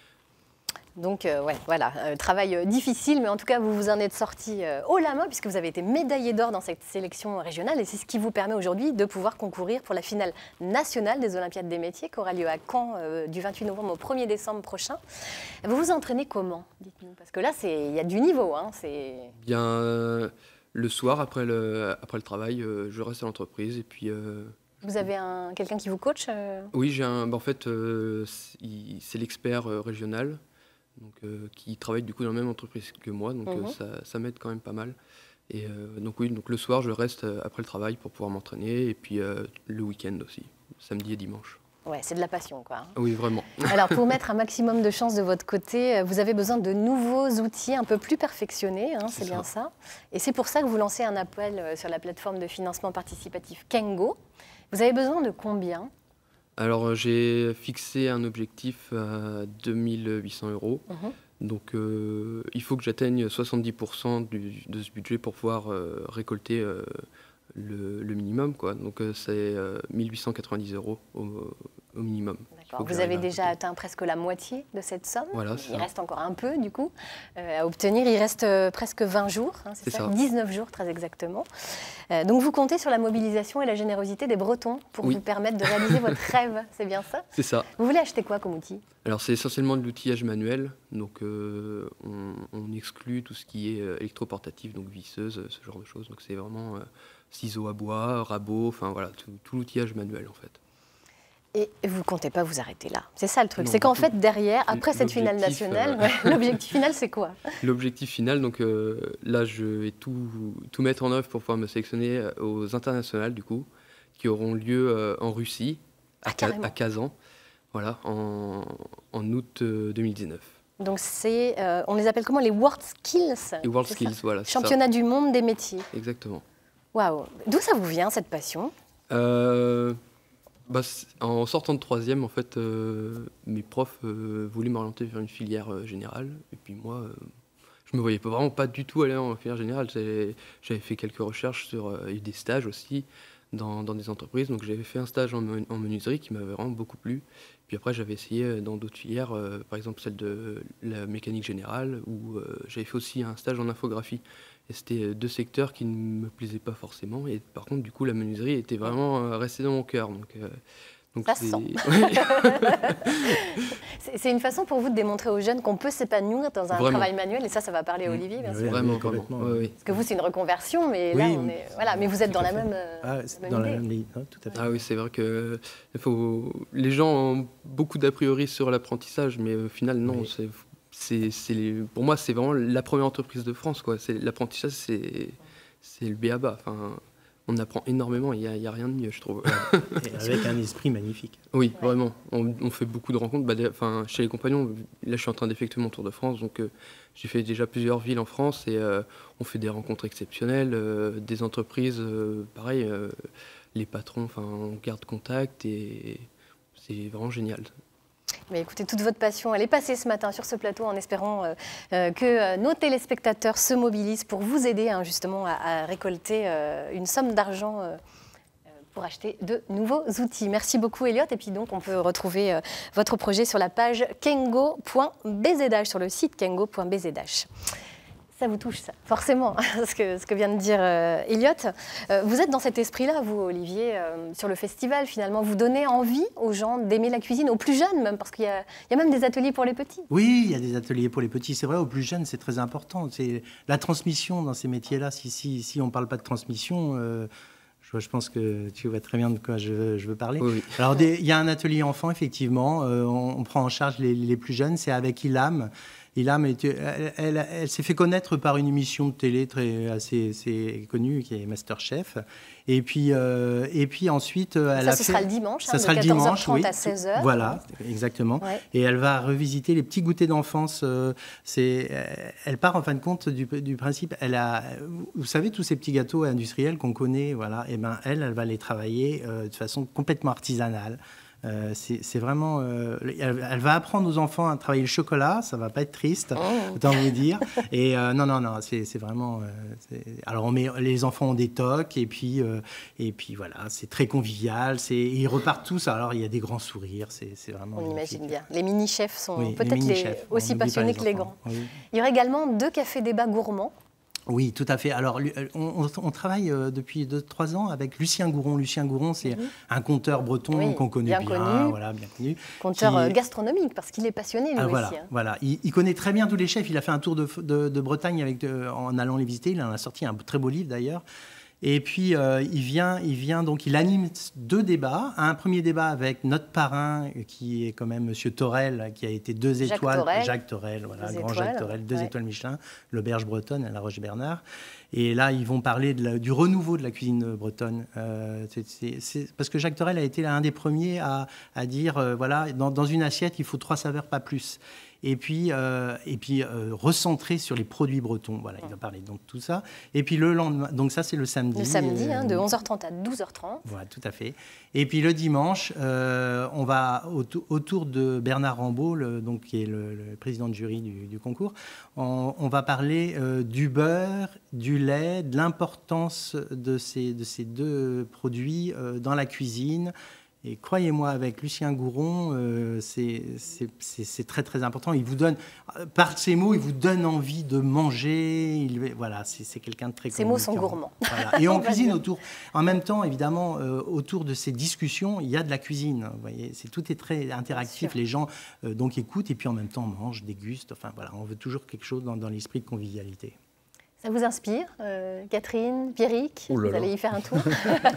Donc, voilà, travail difficile, mais en tout cas, vous vous en êtes sorti haut la main, puisque vous avez été médaillé d'or dans cette sélection régionale, et c'est ce qui vous permet aujourd'hui de pouvoir concourir pour la finale nationale des Olympiades des métiers, qui aura lieu à Caen du 28 novembre au 1er décembre prochain. Vous vous entraînez comment, dites-nous? Parce que là, il y a du niveau. Hein, Bien, le soir, après le travail, je reste à l'entreprise, et puis... Vous avez quelqu'un qui vous coach Oui, en fait, c'est l'expert régional. Donc, qui travaille du coup dans la même entreprise que moi, donc ça m'aide quand même pas mal. Et donc le soir, je reste après le travail pour pouvoir m'entraîner, et puis le week-end aussi, samedi et dimanche. Ouais, c'est de la passion, quoi. Oui, vraiment. Alors, pour mettre un maximum de chance de votre côté, vous avez besoin de nouveaux outils un peu plus perfectionnés, hein, c'est bien ça. Et c'est pour ça que vous lancez un appel sur la plateforme de financement participatif Kengo. Vous avez besoin de combien ? Alors, j'ai fixé un objectif à 2800 €. Donc, il faut que j'atteigne 70% de ce budget pour pouvoir récolter le minimum, quoi. Donc, c'est 1890 € au minimum. Vous avez déjà atteint presque la moitié de cette somme. Voilà, il reste encore un peu, du coup, à obtenir. Il reste presque 20 jours, hein, c'est ça, 19 jours très exactement. Donc vous comptez sur la mobilisation et la générosité des Bretons pour vous permettre de réaliser votre rêve, c'est bien ça? C'est ça. Vous voulez acheter quoi comme outil? Alors c'est essentiellement de l'outillage manuel, donc on exclut tout ce qui est électroportatif, donc visseuse, ce genre de choses. Donc c'est vraiment ciseaux à bois, rabots, enfin voilà, tout l'outillage manuel en fait. Et vous ne comptez pas vous arrêter là. C'est ça le truc. C'est qu'en fait, derrière, après cette finale nationale, l'objectif final, c'est quoi? L'objectif final, donc là, je vais tout mettre en œuvre pour pouvoir me sélectionner aux internationales, du coup, qui auront lieu en Russie, à Kazan, voilà, en août 2019. Donc, on les appelle comment? Les World Skills? Les World Skills, voilà. Championnat du monde des métiers. Exactement. Waouh! D'où ça vous vient, cette passion? En sortant de troisième, en fait, mes profs voulaient m'orienter vers une filière générale. Et puis moi, je me voyais vraiment pas du tout aller en filière générale. J'avais fait quelques recherches et des stages aussi dans des entreprises. Donc j'avais fait un stage en menuiserie qui m'avait vraiment beaucoup plu. Puis après, j'avais essayé dans d'autres filières, par exemple celle de la mécanique générale, où j'avais fait aussi un stage en infographie. Et c'était deux secteurs qui ne me plaisaient pas forcément. Et par contre, du coup, la menuiserie était vraiment restée dans mon cœur. Donc ça sent. C'est une façon pour vous de démontrer aux jeunes qu'on peut s'épanouir dans un travail manuel. Et ça va parler à Olivier, bien sûr. Vraiment, complètement. Oui. Parce que vous, c'est une reconversion, mais là, on est... Voilà, mais vous êtes dans la même dans la même ligne, tout à fait. Ah oui, c'est vrai que les gens ont beaucoup d'a priori sur l'apprentissage, mais au final, non. Oui. Pour moi, c'est vraiment la première entreprise de France, quoi. L'apprentissage, c'est le b.a.-ba. Enfin, on apprend énormément, il n'y a rien de mieux, je trouve. Et avec un esprit magnifique. Oui, vraiment. On fait beaucoup de rencontres. Chez les compagnons, là, je suis en train d'effectuer mon tour de France, donc j'ai fait déjà plusieurs villes en France et on fait des rencontres exceptionnelles, des entreprises, pareil, les patrons, on garde contact et c'est vraiment génial. Mais écoutez, toute votre passion, elle est passée ce matin sur ce plateau en espérant que nos téléspectateurs se mobilisent pour vous aider justement à récolter une somme d'argent pour acheter de nouveaux outils. Merci beaucoup Elliot. Et puis donc on peut retrouver votre projet sur la page kengo.bzh, sur le site kengo.bzh. Ça vous touche, ça, forcément, ce que vient de dire Elliot. Vous êtes dans cet esprit-là, vous, Olivier, sur le festival, finalement. Vous donnez envie aux gens d'aimer la cuisine, aux plus jeunes même, parce qu'il y a même des ateliers pour les petits. Oui, il y a des ateliers pour les petits, c'est vrai, aux plus jeunes, c'est très important. C'est la transmission dans ces métiers-là. Si on ne parle pas de transmission, je pense que tu vois très bien de quoi je veux parler. Oui. Alors, il y a un atelier enfant, effectivement. On prend en charge les plus jeunes, c'est avec Ilham. Ilham, elle s'est fait connaître par une émission de télé assez connue qui est MasterChef. Et puis ensuite, elle ça, ce sera le dimanche, ça sera de 14h30 à 16h. Voilà, exactement. Ouais. Et elle va revisiter les petits goûters d'enfance. Elle part en fin de compte du principe. Vous savez, tous ces petits gâteaux industriels qu'on connaît, voilà. Et elle va les travailler de façon complètement artisanale. C'est vraiment... elle va apprendre aux enfants à travailler le chocolat, ça va pas être triste, autant vous dire. Et non, c'est vraiment... alors, les enfants ont des tocs, et puis voilà, c'est très convivial, ils repartent tous, alors il y a des grands sourires, c'est vraiment... On imagine bien. Les mini-chefs sont peut-être aussi aussi passionnés que les grands. Oui. Il y aura également 2 cafés débats gourmands. Oui, tout à fait. Alors, on travaille depuis 2-3 ans avec Lucien Gouron. Lucien Gouron, c'est un conteur breton qu'on connaît bien. Voilà, bien connu. Conteur gastronomique, parce qu'il est passionné, lui aussi. Voilà. Il connaît très bien tous les chefs. Il a fait un tour de Bretagne en allant les visiter. Il en a sorti un très beau livre, d'ailleurs. Et puis, il vient, donc il anime 2 débats. Un premier débat avec notre parrain, qui est quand même Monsieur Torel, qui a été 2 étoiles. Jacques Torel, voilà, grand Jacques Torel, 2 étoiles Michelin, l'auberge bretonne à La Roche-Bernard. Et là, ils vont parler du renouveau de la cuisine bretonne. Parce que Jacques Torel a été l'un des premiers à dire, voilà, dans une assiette, il faut 3 saveurs, pas plus. Et puis recentrer sur les produits bretons. Voilà, il va parler donc tout ça. Et puis le lendemain, donc ça c'est le samedi. Le samedi, de 11h30 à 12h30. Voilà, tout à fait. Et puis le dimanche, on va autour de Bernard Rambaud, qui est le président de jury du concours, on va parler du beurre, du lait, de l'importance de ces 2 produits dans la cuisine. Et croyez-moi, avec Lucien Gouron, c'est très très important. Il vous donne, par ces mots, il vous donne envie de manger. Voilà, c'est quelqu'un de très Ces mots sont gourmands. Voilà. Et on cuisine autour. En même temps, évidemment, autour de ces discussions, il y a de la cuisine. Vous voyez, tout est très interactif. Les gens donc écoutent et puis en même temps mangent, dégustent. Enfin voilà, on veut toujours quelque chose dans l'esprit de convivialité. Ça vous inspire, Catherine, Pierrick? Vous allez y faire un tour.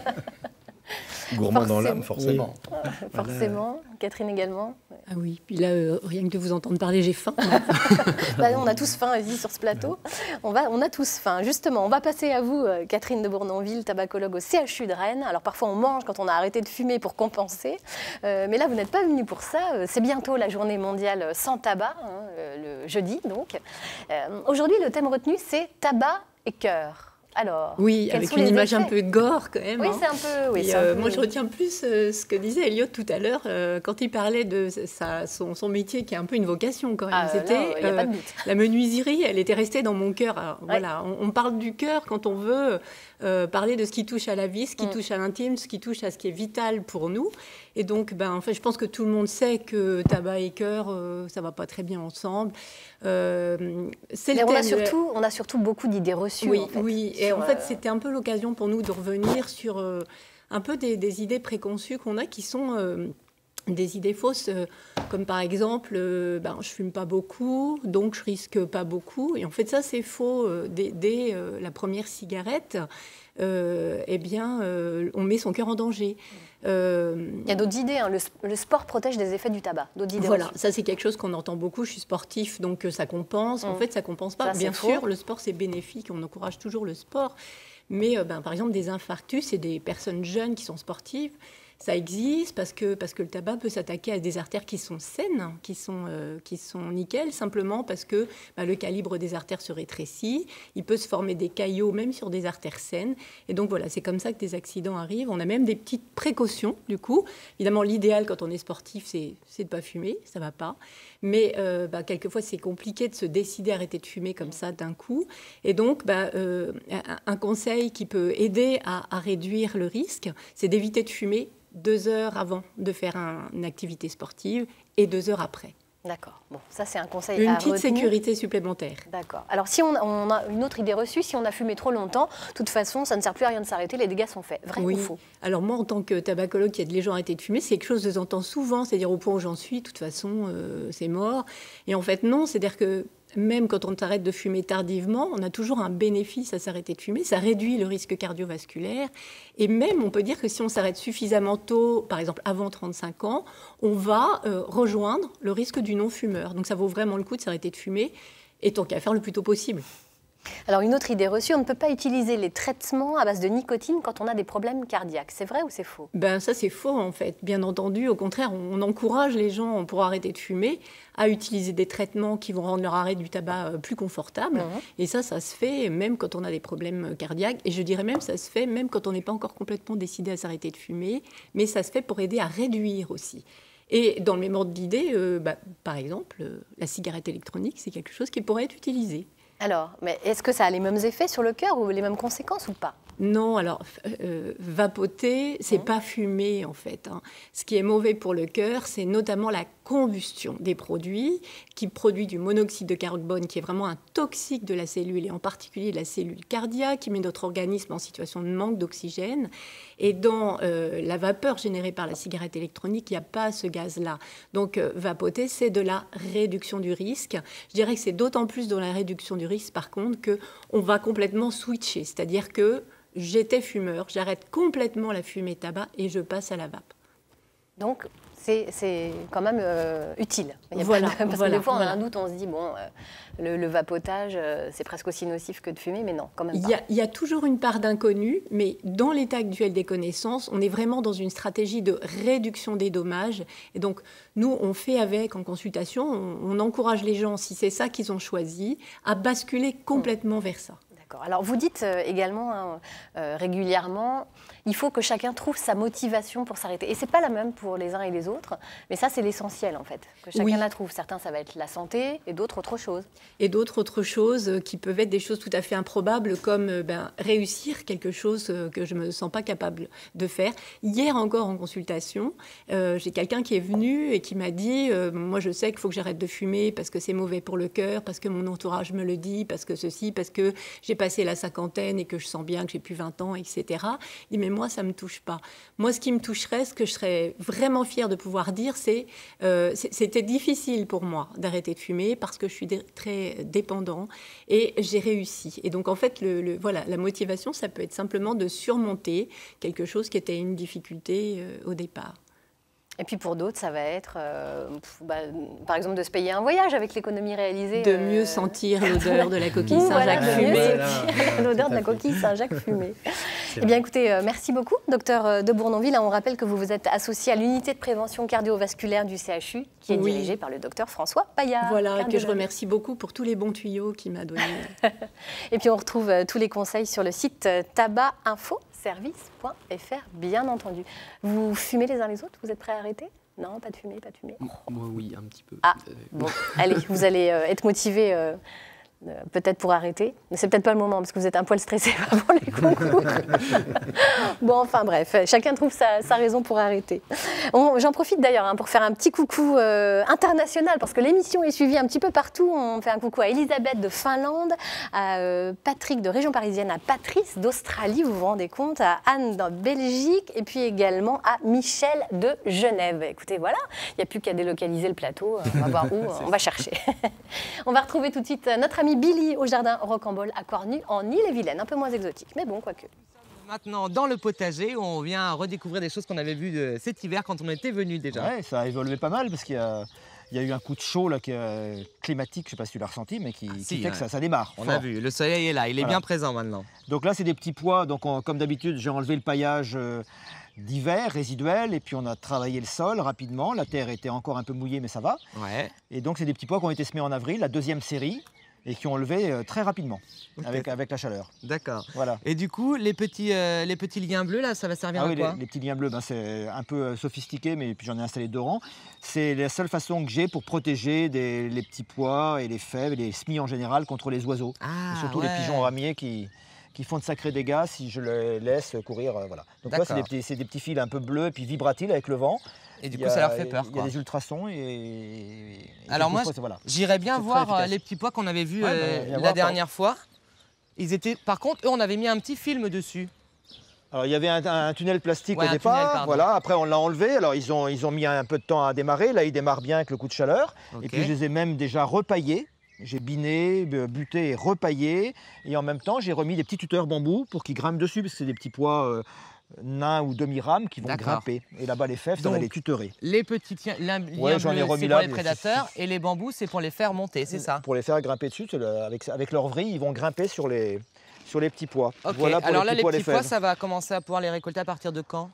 Gourmand dans l'âme, forcément. Forcément. Catherine également. Ah oui, puis là, rien que de vous entendre parler, j'ai faim. On a tous faim ici sur ce plateau. On a tous faim. Justement, on va passer à vous, Catherine de Bournonville, tabacologue au CHU de Rennes. Alors parfois on mange quand on a arrêté de fumer pour compenser. Mais là, vous n'êtes pas venue pour ça. C'est bientôt la journée mondiale sans tabac, le jeudi donc. Aujourd'hui, le thème retenu, c'est tabac et cœur. Alors, oui, avec une image un peu gore quand même. Oui, c'est un peu. Oui, un peu... Moi, je retiens plus ce que disait Elliot tout à l'heure quand il parlait de son métier qui est un peu une vocation quand même. C'était y a pas de doute. La menuiserie, elle était restée dans mon cœur. Alors, voilà, on parle du cœur quand on veut parler de ce qui touche à la vie, ce qui touche à l'intime, ce qui touche à ce qui est vital pour nous. Et donc, je pense que tout le monde sait que tabac et cœur, ça va pas très bien ensemble. On a surtout beaucoup d'idées reçues. Oui, en fait, oui. Et en fait, c'était un peu l'occasion pour nous de revenir sur un peu des idées préconçues qu'on a qui sont des idées fausses, comme par exemple, je fume pas beaucoup, donc je risque pas beaucoup. Et en fait, ça, c'est faux. Dès la première cigarette, on met son cœur en danger. Il y a d'autres idées. Le sport protège des effets du tabac. D'autres idées voilà, reçues. Ça c'est quelque chose qu'on entend beaucoup. Je suis sportif, donc ça compense. En fait, ça compense pas. Ça, bien sûr, le sport c'est bénéfique. On encourage toujours le sport. Mais par exemple, des infarctus et des personnes jeunes qui sont sportives, ça existe parce que le tabac peut s'attaquer à des artères qui sont saines, qui sont nickel, simplement parce que le calibre des artères se rétrécit. Il peut se former des caillots même sur des artères saines. Et donc voilà, c'est comme ça que des accidents arrivent. On a même des petites précautions du coup. Évidemment, l'idéal quand on est sportif, c'est de ne pas fumer, ça ne va pas. Mais quelquefois, c'est compliqué de se décider à arrêter de fumer comme ça d'un coup. Et donc, un conseil qui peut aider à réduire le risque, c'est d'éviter de fumer 2 heures avant de faire une activité sportive et 2 heures après. D'accord. Bon, ça c'est un conseil à retenir. Une petite sécurité supplémentaire. D'accord. Alors si on a une autre idée reçue, si on a fumé trop longtemps, de toute façon, ça ne sert plus à rien de s'arrêter, les dégâts sont faits. Vrai ou faux? Alors moi, en tant que tabacologue qui aide les gens à arrêter de fumer, c'est quelque chose que j'entends souvent, c'est-à-dire au point où j'en suis, de toute façon, c'est mort. Et en fait, non, c'est-à-dire que même quand on s'arrête de fumer tardivement, on a toujours un bénéfice à s'arrêter de fumer. Ça réduit le risque cardiovasculaire. Et même, on peut dire que si on s'arrête suffisamment tôt, par exemple avant 35 ans, on va rejoindre le risque du non-fumeur. Donc ça vaut vraiment le coup de s'arrêter de fumer, et tant qu'à faire le plus tôt possible. Alors une autre idée reçue, on ne peut pas utiliser les traitements à base de nicotine quand on a des problèmes cardiaques. C'est vrai ou c'est faux? Ben, ça, c'est faux, en fait. Bien entendu, au contraire, on encourage les gens, pour arrêter de fumer, à utiliser des traitements qui vont rendre leur arrêt du tabac plus confortable. Et ça se fait même quand on a des problèmes cardiaques. Et je dirais même, ça se fait même quand on n'est pas encore complètement décidé à s'arrêter de fumer. Mais ça se fait pour aider à réduire aussi. Et dans le même ordre d'idée, par exemple, la cigarette électronique, c'est quelque chose qui pourrait être utilisé. Alors, mais est-ce que ça a les mêmes effets sur le cœur ou les mêmes conséquences ou pas? Non, alors vapoter, c'est pas fumer en fait. Ce qui est mauvais pour le cœur, c'est notamment la combustion des produits qui produit du monoxyde de carbone, qui est vraiment un toxique de la cellule et en particulier de la cellule cardiaque, qui met notre organisme en situation de manque d'oxygène. Et dans la vapeur générée par la cigarette électronique, il n'y a pas ce gaz-là. Donc vapoter, c'est de la réduction du risque. Je dirais que c'est d'autant plus dans la réduction du risque, par contre, qu'on va complètement switcher, c'est-à-dire que j'étais fumeur, j'arrête complètement la fumée tabac et je passe à la vape. Donc, c'est quand même utile. Voilà, parce que des fois, on a un doute, on se dit, bon, le vapotage, c'est presque aussi nocif que de fumer, mais non, quand même pas. Il y a toujours une part d'inconnu, mais dans l'état actuel des connaissances, on est vraiment dans une stratégie de réduction des dommages. Et donc, nous, on fait avec, en consultation, on encourage les gens, si c'est ça qu'ils ont choisi, à basculer complètement vers ça. Alors vous dites également régulièrement, il faut que chacun trouve sa motivation pour s'arrêter. Et c'est pas la même pour les uns et les autres, mais ça c'est l'essentiel en fait, que chacun la trouve. Certains ça va être la santé et d'autres autre chose. Et d'autres autre choses qui peuvent être des choses tout à fait improbables comme réussir quelque chose que je me sens pas capable de faire. Hier encore en consultation, j'ai quelqu'un qui est venu et qui m'a dit moi je sais qu'il faut que j'arrête de fumer parce que c'est mauvais pour le cœur, parce que mon entourage me le dit, parce que ceci, parce que j'ai passé la cinquantaine et que je sens bien que j'ai plus 20 ans, etc. Il dit, mais moi, ça ne me touche pas. Moi, ce qui me toucherait, ce que je serais vraiment fière de pouvoir dire, c'était difficile pour moi d'arrêter de fumer parce que je suis très dépendant et j'ai réussi. Et donc, en fait, voilà, la motivation, ça peut être simplement de surmonter quelque chose qui était une difficulté au départ. Et puis pour d'autres, ça va être, par exemple, de se payer un voyage avec l'économie réalisée. De mieux sentir l'odeur de la coquille Saint-Jacques fumée. L'odeur de la coquille Saint-Jacques fumée. Eh bien, écoutez, merci beaucoup, docteur de Bournonville. On rappelle que vous vous êtes associé à l'unité de prévention cardiovasculaire du CHU, qui est dirigée par le docteur François Paillard. Voilà, que je remercie beaucoup pour tous les bons tuyaux qu'il m'a donnés. Et puis on retrouve tous les conseils sur le site tabacinfoservice.fr, bien entendu. Vous fumez les uns les autres? Vous êtes prêts à arrêter? Non, pas de fumer, pas de fumer. Moi, oui, un petit peu. Ah, bon, allez, vous allez être motivé peut-être pour arrêter. Mais c'est peut-être pas le moment, parce que vous êtes un poil stressé avant les concours. Bon, enfin bref, chacun trouve sa raison pour arrêter. J'en profite d'ailleurs pour faire un petit coucou international, parce que l'émission est suivie un petit peu partout. On fait un coucou à Elisabeth de Finlande, à Patrick de région parisienne, à Patrice d'Australie, vous vous rendez compte, à Anne de Belgique, et puis également à Michel de Genève. Écoutez, voilà, il n'y a plus qu'à délocaliser le plateau. On va voir où, on va chercher. On va retrouver tout de suite notre ami Billy au jardin Rocambole à Cornu, en Ille-et-Vilaine, un peu moins exotique, mais bon, quoique. Maintenant, dans le potager, on vient redécouvrir des choses qu'on avait vues cet hiver quand on était venu déjà. Ouais, ça a évolué pas mal parce qu'il y a eu un coup de chaud là, climatique, je ne sais pas si tu l'as ressenti, mais qui fait que ça démarre. On a vu, le soleil est là, il est bien présent maintenant. Donc là, c'est des petits pois. Donc comme d'habitude, j'ai enlevé le paillage d'hiver résiduel et puis on a travaillé le sol rapidement. La terre était encore un peu mouillée, mais ça va. Ouais. Et donc, c'est des petits pois qui ont été semés en avril, la deuxième série, et qui ont levé très rapidement avec la chaleur. D'accord. Voilà. Et du coup, les petits liens bleus, là, ça va servir à quoi? Les petits liens bleus, c'est un peu sophistiqué, mais puis j'en ai installé 2 rangs. C'est la seule façon que j'ai pour protéger les petits pois et les fèves et les semis en général contre les oiseaux. Et surtout les pigeons ramiers qui font de sacrés dégâts si je les laisse courir. Voilà. Donc là, c'est des petits fils un peu bleus et puis vibratiles avec le vent. Et du coup, ça leur fait peur. Il y a des ultrasons et alors moi, j'irais bien voir les petits pois qu'on avait vus la dernière fois. Ils étaient, par contre, eux, on avait mis un petit film dessus. Alors, il y avait un tunnel plastique au départ. Voilà. Après, on l'a enlevé. Alors, ils ont mis un peu de temps à démarrer. Là, ils démarrent bien avec le coup de chaleur. Okay. Et puis, je les ai même déjà repaillés. J'ai biné, buté et repaillé. Et en même temps, j'ai remis des petits tuteurs bambou pour qu'ils grimpent dessus, parce que c'est des petits pois nains ou demi-rames qui vont grimper. Et là-bas, les fèves, ça va les tutorer. Les petits liens bleus, c'est pour les prédateurs et les bambous, c'est pour les faire monter, c'est ça? Pour les faire grimper dessus, avec leur vrille, ils vont grimper sur les petits pois. Ok, voilà alors là, les petits pois, ça va commencer à pouvoir les récolter à partir de quand?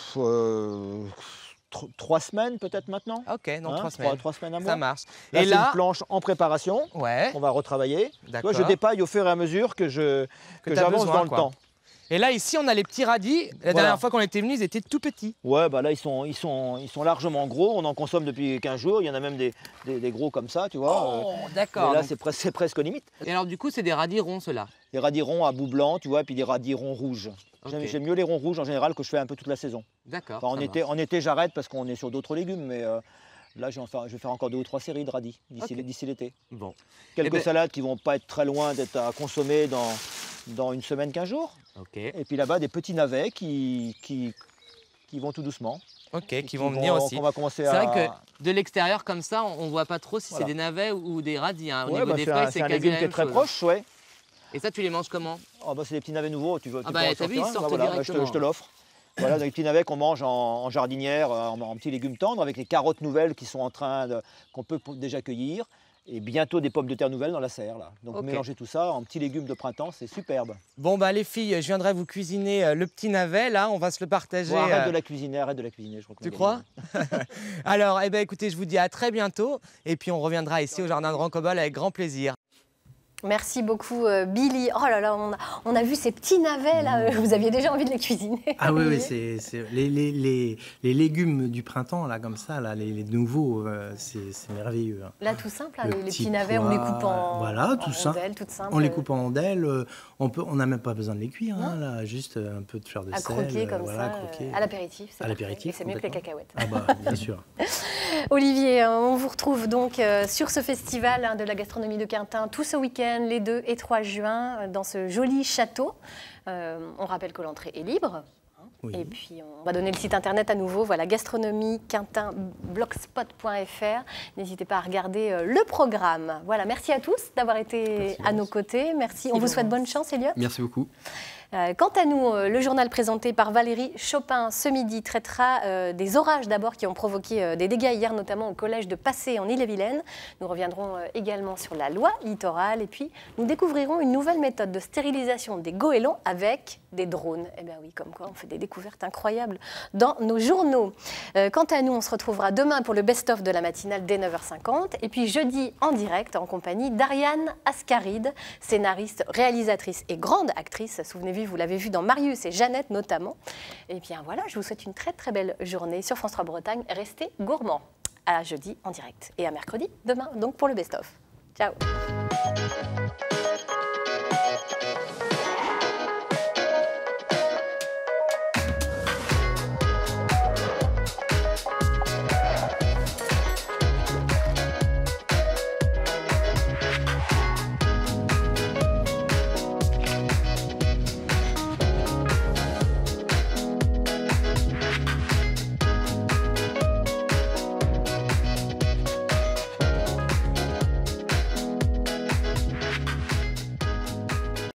3 semaines peut-être maintenant. Ok, donc 3 semaines. 3 semaines à mois. Ça marche. Là, c'est une planche en préparation qu'on va retravailler. D'accord. Je dépaille au fur et à mesure que j'avance dans le temps. Et là, ici, on a les petits radis. La dernière fois qu'on était venus, ils étaient tout petits. Ouais, bah là, ils sont largement gros. On en consomme depuis 15 jours. Il y en a même des gros comme ça, tu vois. Oh, d'accord. Et là, c'est presque limite. Et alors, du coup, c'est des radis ronds, ceux-là? Des radis ronds à bout blanc, tu vois, puis des radis ronds rouges. Okay. J'aime mieux les ronds rouges en général que je fais un peu toute la saison. D'accord. Enfin, en été, j'arrête parce qu'on est sur d'autres légumes, mais là, je vais faire encore 2 ou 3 séries de radis d'ici l'été. Bon. Quelques salades qui vont pas être très loin d'être à consommer dans une semaine, 15 jours. Okay. Et puis là-bas, des petits navets qui vont tout doucement. Ok, qui vont venir aussi. C'est vrai que de l'extérieur, comme ça, on ne voit pas trop si c'est des navets ou des radis. Hein. Au niveau des feuilles, c'est un légume qui est très proche, ouais. Et ça, tu les manges comment? C'est des petits navets nouveaux. Tu peux t'as vu, ils sortent directement. Je te l'offre. Voilà, des petits navets qu'on mange en jardinière, en petits légumes tendres, avec les carottes nouvelles qui sont qu'on peut déjà cueillir. Et bientôt des pommes de terre nouvelles dans la serre. Là. Donc mélanger tout ça en petits légumes de printemps, c'est superbe. Bon, les filles, je viendrai vous cuisiner le petit navet, là, on va se le partager. Arrête de la cuisiner, je crois. Tu crois? Alors, écoutez, je vous dis à très bientôt. Et puis, on reviendra ici au Jardin de Rancobol avec grand plaisir. Merci beaucoup Billy. Oh là là, on a vu ces petits navets là, vous aviez déjà envie de les cuisiner. Ah oui, c'est les légumes du printemps là comme ça, là, les nouveaux, c'est merveilleux. Hein. Là tout simple, les petits navets, on les coupe en rondelles, toutes simples. On les coupe en rondelles, on n'a même pas besoin de les cuire, hein, là, juste un peu de fleur de sel. À croquer comme ça, croquer. à l'apéritif. C'est mieux que les cacahuètes. Ah bah, bien sûr. Olivier, on vous retrouve donc sur ce festival de la gastronomie de Quintin tout ce week-end, les 2 et 3 juin, dans ce joli château. On rappelle que l'entrée est libre. Oui. Et puis, on va donner le site internet à nouveau, voilà, gastronomiequintinblogspot.fr. N'hésitez pas à regarder le programme. Voilà, merci à tous d'avoir été à nos côtés. Merci. On vous souhaite bonne chance, Elliot. Merci beaucoup. Quant à nous, le journal présenté par Valérie Chopin ce midi traitera des orages d'abord qui ont provoqué des dégâts hier, notamment au collège de Passé en Ille-et-Vilaine. Nous reviendrons également sur la loi littorale et puis nous découvrirons une nouvelle méthode de stérilisation des goélands avec des drones. Eh bien oui, comme quoi on fait des découvertes incroyables dans nos journaux. Quant à nous, on se retrouvera demain pour le best-of de la matinale dès 9h50 et puis jeudi en direct en compagnie d'Ariane Ascaride, scénariste, réalisatrice et grande actrice. Souvenez-vous, vous l'avez vu dans Marius et Jeannette notamment. Et bien voilà, je vous souhaite une très très belle journée sur France 3 Bretagne. Restez gourmands. À jeudi en direct et à mercredi demain donc pour le best-of. Ciao.